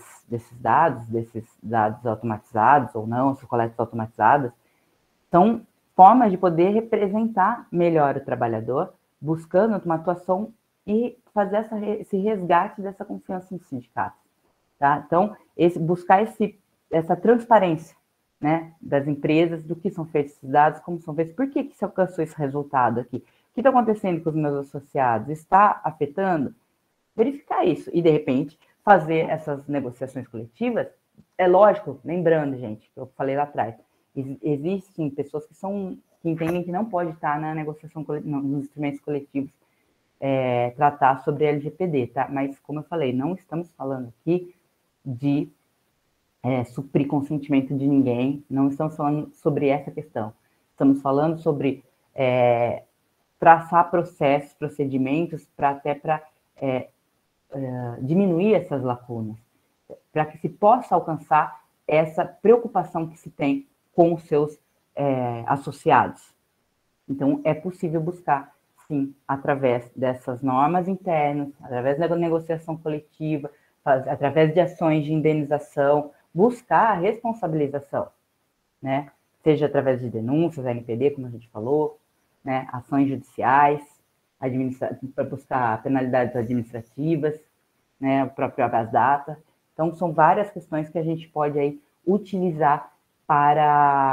dados automatizados ou não, essas coletas automatizadas, são formas de poder representar melhor o trabalhador, buscando uma atuação e fazer esse resgate dessa confiança no sindicato. Tá? Então, buscar essa transparência, né, das empresas, do que são feitos esses dados, como são feitos, por que se alcançou esse resultado aqui? O que está acontecendo com os meus associados? Está afetando? Verificar isso e, de repente, fazer essas negociações coletivas. É lógico, lembrando, gente, que eu falei lá atrás, existem pessoas que entendem que não pode estar na negociação coletiva, nos instrumentos coletivos, tratar sobre LGPD, tá? Mas, como eu falei, não estamos falando aqui de suprir consentimento de ninguém, não estamos falando sobre essa questão. Estamos falando sobre traçar processos, procedimentos, para diminuir essas lacunas, para que se possa alcançar essa preocupação que se tem com os seus associados. Então, é possível buscar, sim, através dessas normas internas, através da negociação coletiva, através de ações de indenização, buscar a responsabilização, né? Seja através de denúncias, a NPD, como a gente falou, né? Ações judiciais, para buscar penalidades administrativas, né? O próprio habeas data. Então, são várias questões que a gente pode aí utilizar para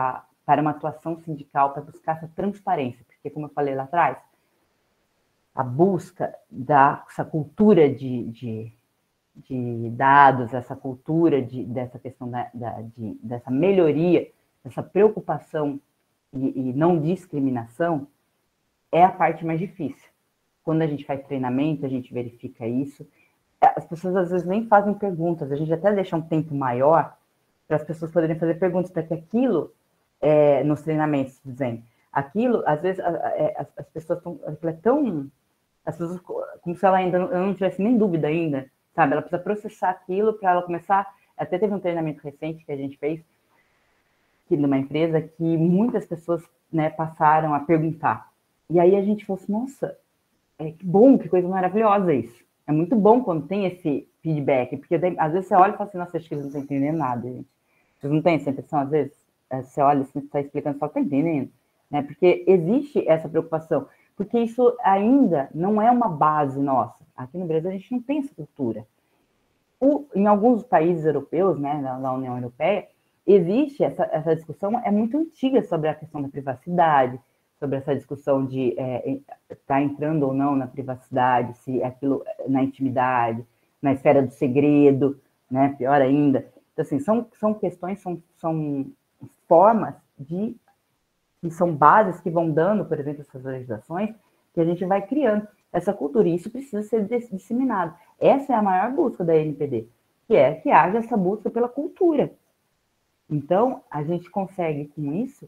para uma atuação sindical, para buscar essa transparência, porque, como eu falei lá atrás, a busca dessa cultura de dados, essa cultura dessa questão dessa melhoria, dessa preocupação e não discriminação, é a parte mais difícil. Quando a gente faz treinamento, a gente verifica isso. As pessoas às vezes nem fazem perguntas, a gente até deixa um tempo maior para as pessoas poderem fazer perguntas, para que aquilo, nos treinamentos, dizendo, aquilo, às vezes, as pessoas estão tão... As pessoas, como se ela ainda não tivesse nem dúvida ainda, sabe? Ela precisa processar aquilo para ela começar... Até teve um treinamento recente que a gente fez, aqui numa empresa, que muitas pessoas, né, passaram a perguntar. E aí a gente falou assim, nossa, que bom, que coisa maravilhosa isso. É muito bom quando tem esse feedback, porque às vezes você olha e fala assim, nossa, acho que eles não estão entendendo nada, gente. Vocês não têm essa impressão, às vezes? Você olha, você está explicando, você fala, tá entendendo? Né? Porque existe essa preocupação, porque isso ainda não é uma base nossa. Aqui no Brasil a gente não tem essa cultura. Em alguns países europeus, né, na União Europeia, existe essa discussão, é muito antiga sobre a questão da privacidade, sobre essa discussão de estar entrando ou não na privacidade, se aquilo na intimidade, na esfera do segredo, né, pior ainda. Então, assim, são questões, são formas que são bases que vão dando, por exemplo, essas legislações, que a gente vai criando essa cultura, e isso precisa ser disseminado. Essa é a maior busca da NPD, que haja essa busca pela cultura. Então, a gente consegue, com isso,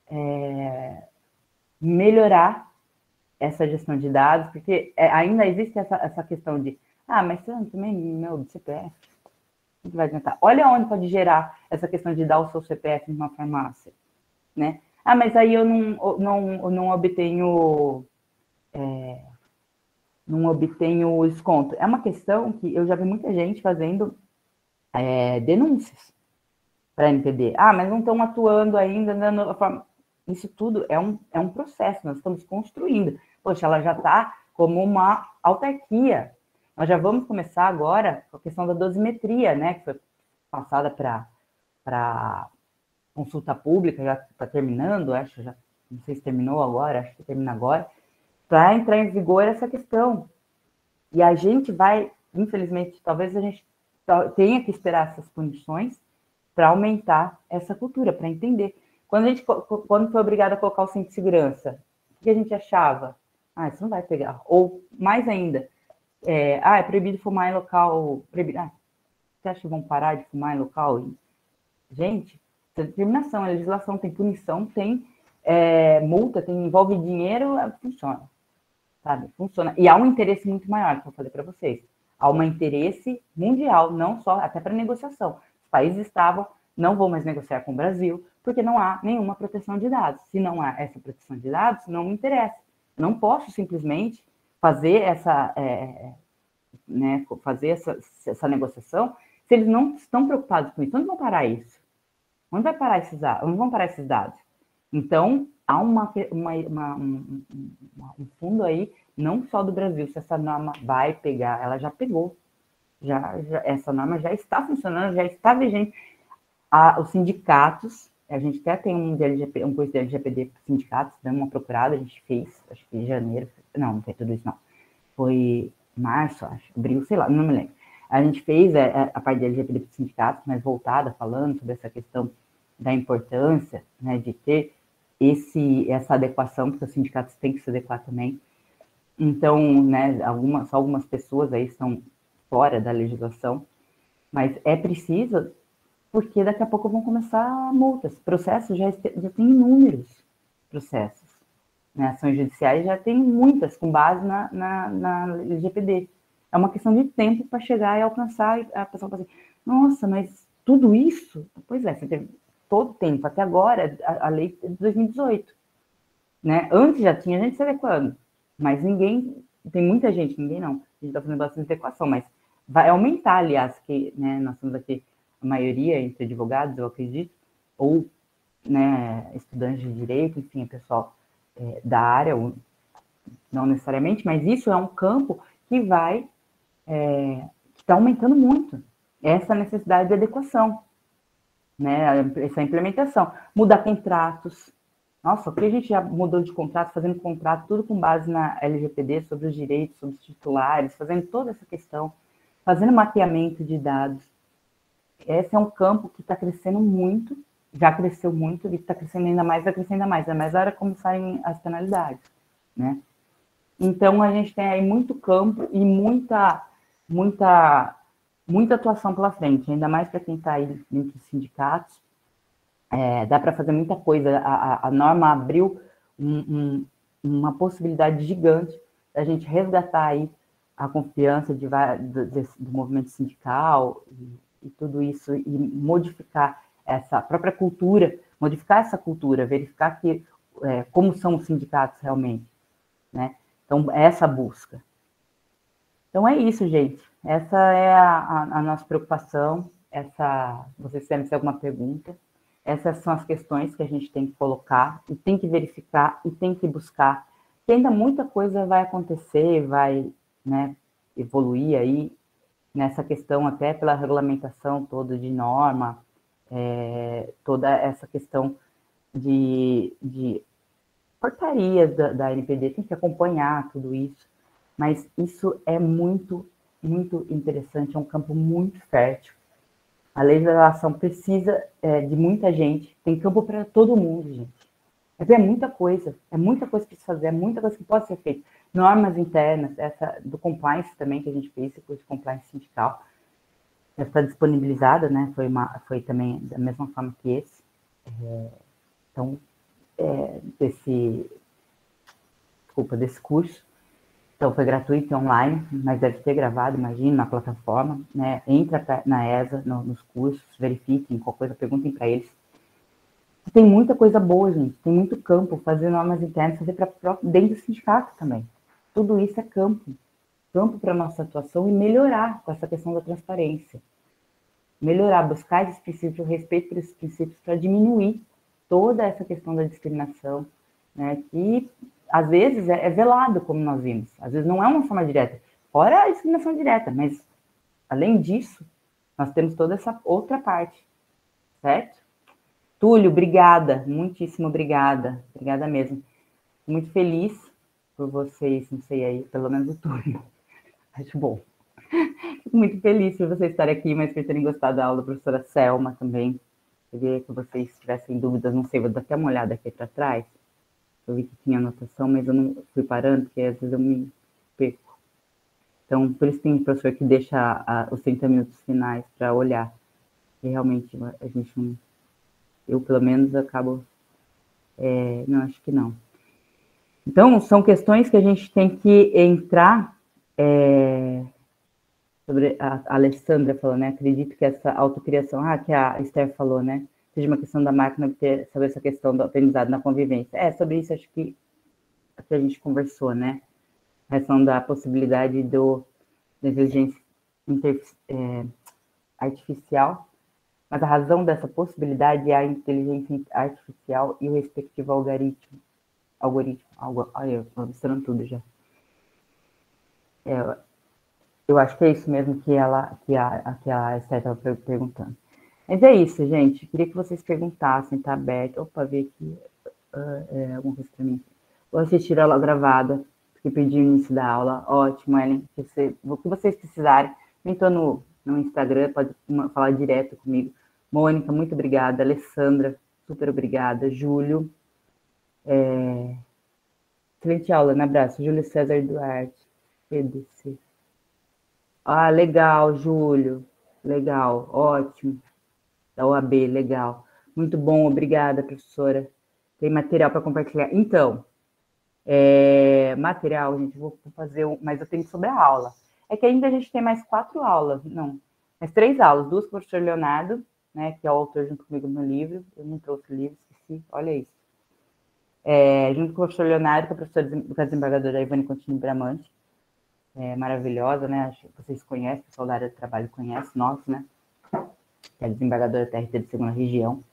melhorar essa gestão de dados, porque ainda existe essa questão de, mas você também, meu CPF, o que vai adiantar? Olha onde pode gerar essa questão de dar o seu CPF numa farmácia, né? Mas aí eu não obtenho o desconto. É uma questão que eu já vi muita gente fazendo denúncias para a NPD. Mas não estão atuando ainda na forma... Isso tudo é um processo, nós estamos construindo. Poxa, ela já está como uma autarquia. Nós já vamos começar agora com a questão da dosimetria, né, que foi passada para consulta pública, já está terminando, não sei se terminou agora, acho que termina agora, para entrar em vigor essa questão. E a gente vai, infelizmente, talvez a gente tenha que esperar essas punições para aumentar essa cultura, para entender. Quando foi obrigada a colocar o cinto de segurança, o que a gente achava? Isso não vai pegar. Ou, mais ainda, é proibido fumar em local... você acha que vão parar de fumar em local? Gente, tem determinação, a legislação tem punição, tem multa, envolve dinheiro, funciona. Sabe? Funciona. E há um interesse muito maior, que eu falei para vocês. Há um interesse mundial, não só, até para negociação. Os países não vão mais negociar com o Brasil, porque não há nenhuma proteção de dados. Se não há essa proteção de dados, não me interessa. Eu não posso simplesmente fazer essa negociação se eles não estão preocupados com isso. Onde vão parar isso? Onde vai parar esses dados? Onde vão parar esses dados? Então, há um fundo aí, não só do Brasil, se essa norma vai pegar, ela já pegou. Essa norma já está funcionando, já está vigente. Os sindicatos, a gente até tem um curso de LGPD para sindicatos, dando uma procurada, a gente fez, acho que em janeiro, não foi tudo isso não, foi março, acho, abril, sei lá, não me lembro. A gente fez a parte de LGPD para sindicatos, mas voltada, falando sobre essa questão da importância, né, de ter essa adequação, porque os sindicatos têm que se adequar também. Então, né, só algumas pessoas aí estão fora da legislação, mas é preciso, porque daqui a pouco vão começar multas. Processos já tem inúmeros processos. Né? Ações judiciais já tem muitas, com base na LGPD. É uma questão de tempo para chegar e alcançar, e a pessoa fala assim, nossa, mas tudo isso? Pois é, você teve todo o tempo, até agora, a lei de 2018. Né? Antes já tinha gente se adequando, mas tem muita gente, ninguém não, a gente está fazendo bastante adequação, mas vai aumentar, aliás, que né, nós temos aqui a maioria entre advogados, eu acredito, ou né, estudantes de direito, enfim, pessoal da área, ou, não necessariamente, mas isso é um campo que está aumentando muito essa necessidade de adequação. né? Essa implementação. Mudar contratos. Nossa, o que a gente já mudou de contrato, fazendo contrato, tudo com base na LGPD, sobre os direitos, sobre os titulares, fazendo toda essa questão, fazendo mapeamento de dados. Esse é um campo que está crescendo muito, já cresceu muito, e está crescendo ainda mais, vai crescer ainda mais. É mais hora como saem as penalidades, né? Então, a gente tem aí muito campo e muita atuação pela frente, ainda mais para quem está aí dentro dos sindicatos. Dá para fazer muita coisa. A norma abriu uma possibilidade gigante da gente resgatar aí a confiança do movimento sindical e tudo isso, e modificar essa própria cultura, modificar essa cultura, verificar como são os sindicatos realmente, né? Então, essa busca. Então, é isso, gente. Essa é a nossa preocupação. Vocês querem ter alguma pergunta? Essas são as questões que a gente tem que colocar, e tem que verificar, e tem que buscar. Porque ainda muita coisa vai acontecer, vai, né, evoluir aí, nessa questão, até pela regulamentação toda de norma, toda essa questão de portarias da NPD, tem que acompanhar tudo isso, mas isso é muito, muito interessante, é um campo muito fértil. A legislação precisa de muita gente, tem campo para todo mundo, gente. É muita coisa para se fazer, é muita coisa que pode ser feita. Normas internas, essa do compliance também, que a gente fez, esse curso de compliance sindical, já está disponibilizada, né? Foi também da mesma forma que esse. Então, desse curso. Então, foi gratuito e online, mas deve ter gravado, imagino, na plataforma, né? Entra na ESA, nos cursos, verifiquem qualquer coisa, perguntem para eles. Tem muita coisa boa, gente, tem muito campo, fazer normas internas, fazer dentro do sindicato também. Tudo isso é campo para a nossa atuação e melhorar com essa questão da transparência. Melhorar, buscar esses princípios, o respeito por esses princípios para diminuir toda essa questão da discriminação, né, que às vezes é velado, como nós vimos. Às vezes não é uma forma direta, fora a discriminação direta, mas além disso, nós temos toda essa outra parte, certo? Túlio, obrigada, muitíssimo obrigada mesmo. Muito feliz por vocês, não sei aí, pelo menos o Túlio. Acho bom. Fico muito feliz por vocês estarem aqui, mas por terem gostado da aula da professora Selma também. Eu queria que vocês tivessem dúvidas, não sei, vou dar até uma olhada aqui para trás. Eu vi que tinha anotação, mas eu não fui parando, porque às vezes eu me perco. Então, por isso tem um professor que deixa os 30 minutos finais para olhar. E realmente a gente não... Eu, pelo menos, acabo... não, acho que não. Então, são questões que a gente tem que entrar... sobre a Alessandra falou, né? Acredito que essa autocriação, que a Esther falou, né? Seja uma questão da máquina obter, sobre essa questão do aprendizado na convivência. Sobre isso acho que a gente conversou, né? A questão da possibilidade da inteligência artificial, mas a razão dessa possibilidade é a inteligência artificial e o respectivo algoritmo. Eu estou misturando tudo já. Eu acho que é isso mesmo que a Esther estava perguntando. Mas é isso, gente. Queria que vocês perguntassem, tá aberto. Opa, ver aqui alguma coisa para mim. Vou assistir a aula gravada, que pedi no início da aula. Ótimo, Ellen. O que vocês precisarem. Eu estou no Instagram, pode falar direto comigo. Mônica, muito obrigada. Alessandra, super obrigada. Júlio. Excelente aula, um abraço. Júlio César Duarte. PDC. Legal, Júlio. Legal, ótimo. Da OAB, legal. Muito bom, obrigada, professora. Tem material para compartilhar. Então, material, gente, vou fazer mas eu tenho sobre a aula. É que ainda a gente tem mais 4 aulas, não, mais 3 aulas, 2 com o professor Leonardo, né, que é o autor junto comigo no livro. Eu não trouxe o livro, esqueci, olha isso. Junto com o professor Leonardo, que é o professor do desembargador da Ivane Contini Bramante. Maravilhosa, né? Acho que vocês conhecem, o pessoal da área do trabalho conhece, nós, né? Que é desembargadora TRT de segunda região.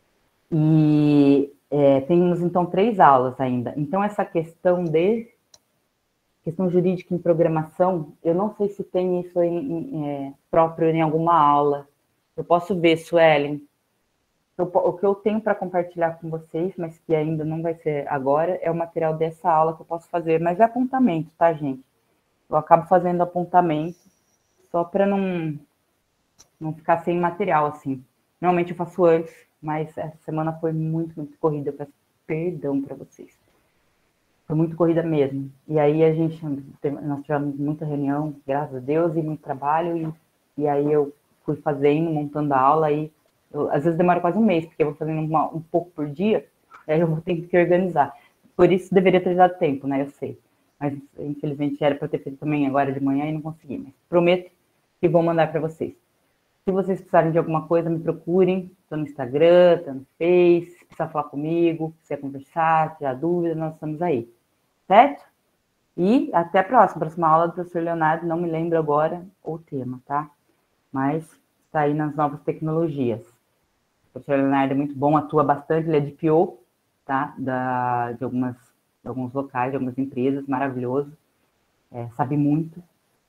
E temos, então, 3 aulas ainda. Então, essa questão jurídica em programação, eu não sei se tem isso próprio em alguma aula. Eu posso ver, Suelen, O que eu tenho para compartilhar com vocês, mas que ainda não vai ser agora, é o material dessa aula que eu posso fazer, mas é apontamento, tá, gente? Eu acabo fazendo apontamento só para não ficar sem material, assim. Normalmente eu faço antes, mas essa semana foi muito corrida. Eu peço perdão para vocês. Foi muito corrida mesmo. E aí nós tivemos muita reunião, graças a Deus, e muito trabalho. E aí eu fui fazendo, montando a aula. E às vezes demora quase um mês, porque eu vou fazendo um pouco por dia. E aí eu vou ter que organizar. Por isso deveria ter dado tempo, né? Eu sei. Mas infelizmente era para ter feito também agora de manhã e não consegui. Mas prometo que vou mandar para vocês. Se vocês precisarem de alguma coisa, me procurem. Estou no Instagram, estou no Face. Se precisar falar comigo, se quiser conversar, tirar dúvidas, nós estamos aí. Certo? E até a próxima aula do professor Leonardo, não me lembro agora o tema, tá? Mas está aí nas novas tecnologias. O professor Leonardo é muito bom, atua bastante, ele é de PO, tá? De alguns locais, de algumas empresas, maravilhoso, sabe muito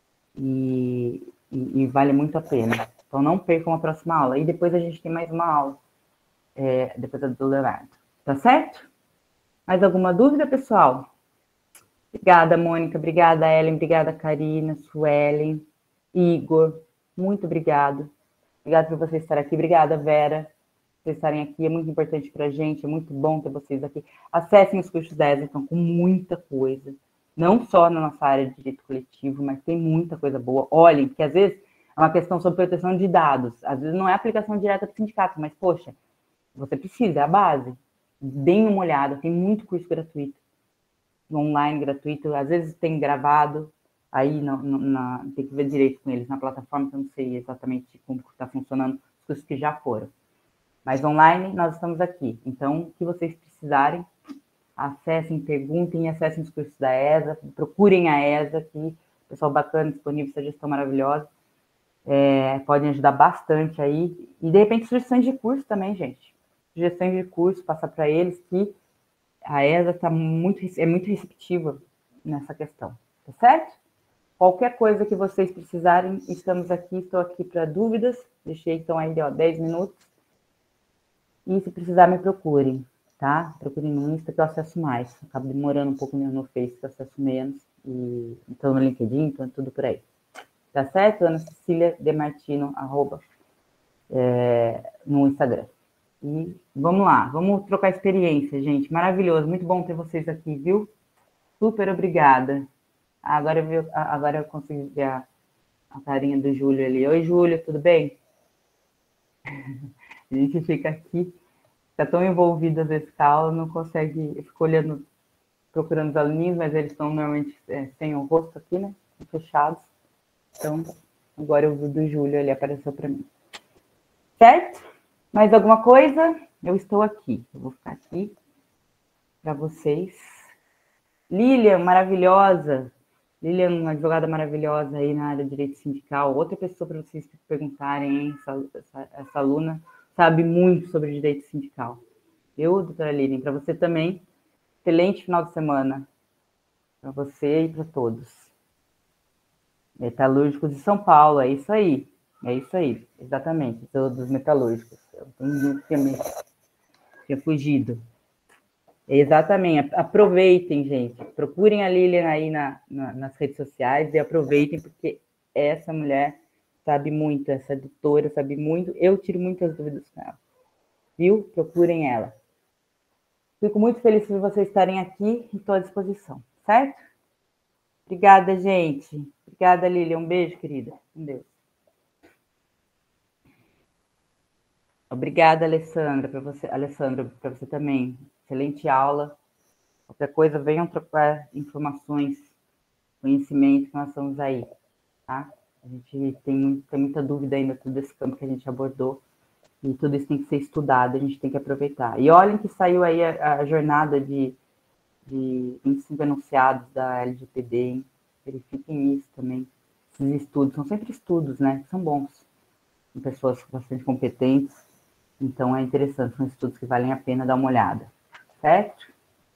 e vale muito a pena. Então não percam a próxima aula. E depois a gente tem mais uma aula, depois da do Leonardo. Tá certo? Mais alguma dúvida, pessoal? Obrigada, Mônica. Obrigada, Ellen. Obrigada, Karina, Suelen, Igor. Muito obrigado. Obrigada por vocês estarem aqui. Obrigada, Vera, por vocês estarem aqui. É muito importante para a gente. É muito bom ter vocês aqui. Acessem os cursos da ESA, estão com muita coisa. Não só na nossa área de direito coletivo, mas tem muita coisa boa. Olhem, porque às vezes é uma questão sobre proteção de dados. Às vezes não é aplicação direta do sindicato, mas, poxa, você precisa, é a base. Deem uma olhada, tem muito curso gratuito. Online, gratuito, às vezes tem gravado, aí tem que ver direito com eles na plataforma, que eu não sei exatamente como está funcionando os cursos que já foram. Mas online, nós estamos aqui. Então, o que vocês precisarem, acessem, perguntem, acessem os cursos da ESA, procurem a ESA, que pessoal bacana, disponível, sugestão maravilhosa, podem ajudar bastante aí. E, de repente, sugestões de curso também, gente. Sugestões de curso, passar para eles que a ESA é muito receptiva nessa questão, tá certo? Qualquer coisa que vocês precisarem, estamos aqui, estou aqui para dúvidas, deixei então aí, 10 minutos, e se precisar me procurem, tá? Procurem no Insta que eu acesso mais, acabo demorando um pouco no Face, que eu acesso menos, e então no LinkedIn, então tudo por aí. Tá certo? Ana Cecília Demartino, no Instagram. E vamos lá, vamos trocar experiência, gente. Maravilhoso, muito bom ter vocês aqui, viu? Super obrigada. Agora eu consegui ver a carinha do Júlio ali. Oi, Júlio, tudo bem? A gente fica aqui, fica tão envolvido às vezes com a aula, não consegue, fica olhando, procurando os aluninhos, mas eles estão normalmente sem o rosto aqui, né? Fechados. Então, agora eu vi do Júlio, ele apareceu para mim. Certo? Mais alguma coisa? Eu estou aqui. Eu vou ficar aqui para vocês. Lilian, maravilhosa. Lilian, uma advogada maravilhosa aí na área de direito sindical. Outra pessoa para vocês perguntarem, hein? Essa aluna sabe muito sobre direito sindical. Eu, doutora Lilian, para você também, excelente final de semana. Para você e para todos. Metalúrgicos de São Paulo, é isso aí. É isso aí, exatamente, dos metalúrgicos. Eu tinha fugido. Exatamente, aproveitem, gente. Procurem a Lilian aí nas redes sociais e aproveitem, porque essa mulher sabe muito, essa doutora sabe muito. Eu tiro muitas dúvidas com ela, viu? Procurem ela. Fico muito feliz por vocês estarem aqui e estou à disposição, certo? Obrigada, gente. Obrigada, Lilian. Um beijo, querida. Com Deus. Obrigada, Alessandra, para você também. Excelente aula. Qualquer coisa, venham trocar informações, conhecimento, que nós estamos aí, tá? A gente tem muita dúvida ainda todo esse campo que a gente abordou, e tudo isso tem que ser estudado, a gente tem que aproveitar. E olhem que saiu aí a jornada de 25 enunciados da LGPD, hein? Verifiquem isso também. Esses estudos, são sempre estudos, né? São bons. Com pessoas bastante competentes. Então, é interessante, são estudos que valem a pena dar uma olhada, certo?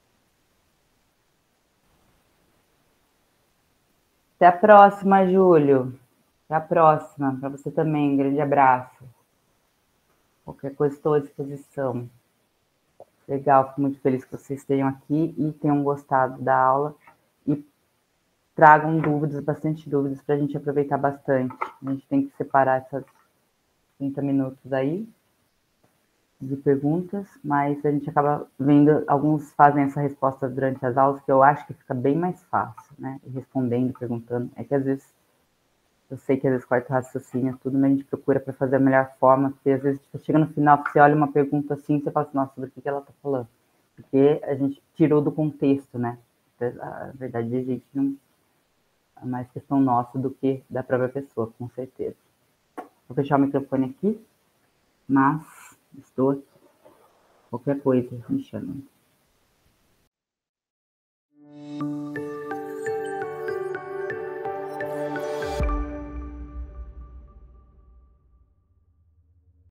Até a próxima, Júlio. Até a próxima. Para você também. Um grande abraço. Qualquer coisa, estou à disposição. Legal, fico muito feliz que vocês tenham aqui e tenham gostado da aula. E tragam dúvidas, bastante dúvidas, para a gente aproveitar bastante. A gente tem que separar essas 30 minutos aí de perguntas, mas a gente acaba vendo, alguns fazem essa resposta durante as aulas, que eu acho que fica bem mais fácil, né? Respondendo, perguntando. É que às vezes, eu sei que às vezes corta o raciocínio, tudo, mas a gente procura para fazer a melhor forma, porque às vezes você chega no final, você olha uma pergunta assim, você fala assim, nossa, sobre o que ela está falando? Porque a gente tirou do contexto, né? A verdade, a gente não... É mais questão nossa do que da própria pessoa, com certeza. Vou fechar o microfone aqui, mas estou aqui. Qualquer coisa, me chama.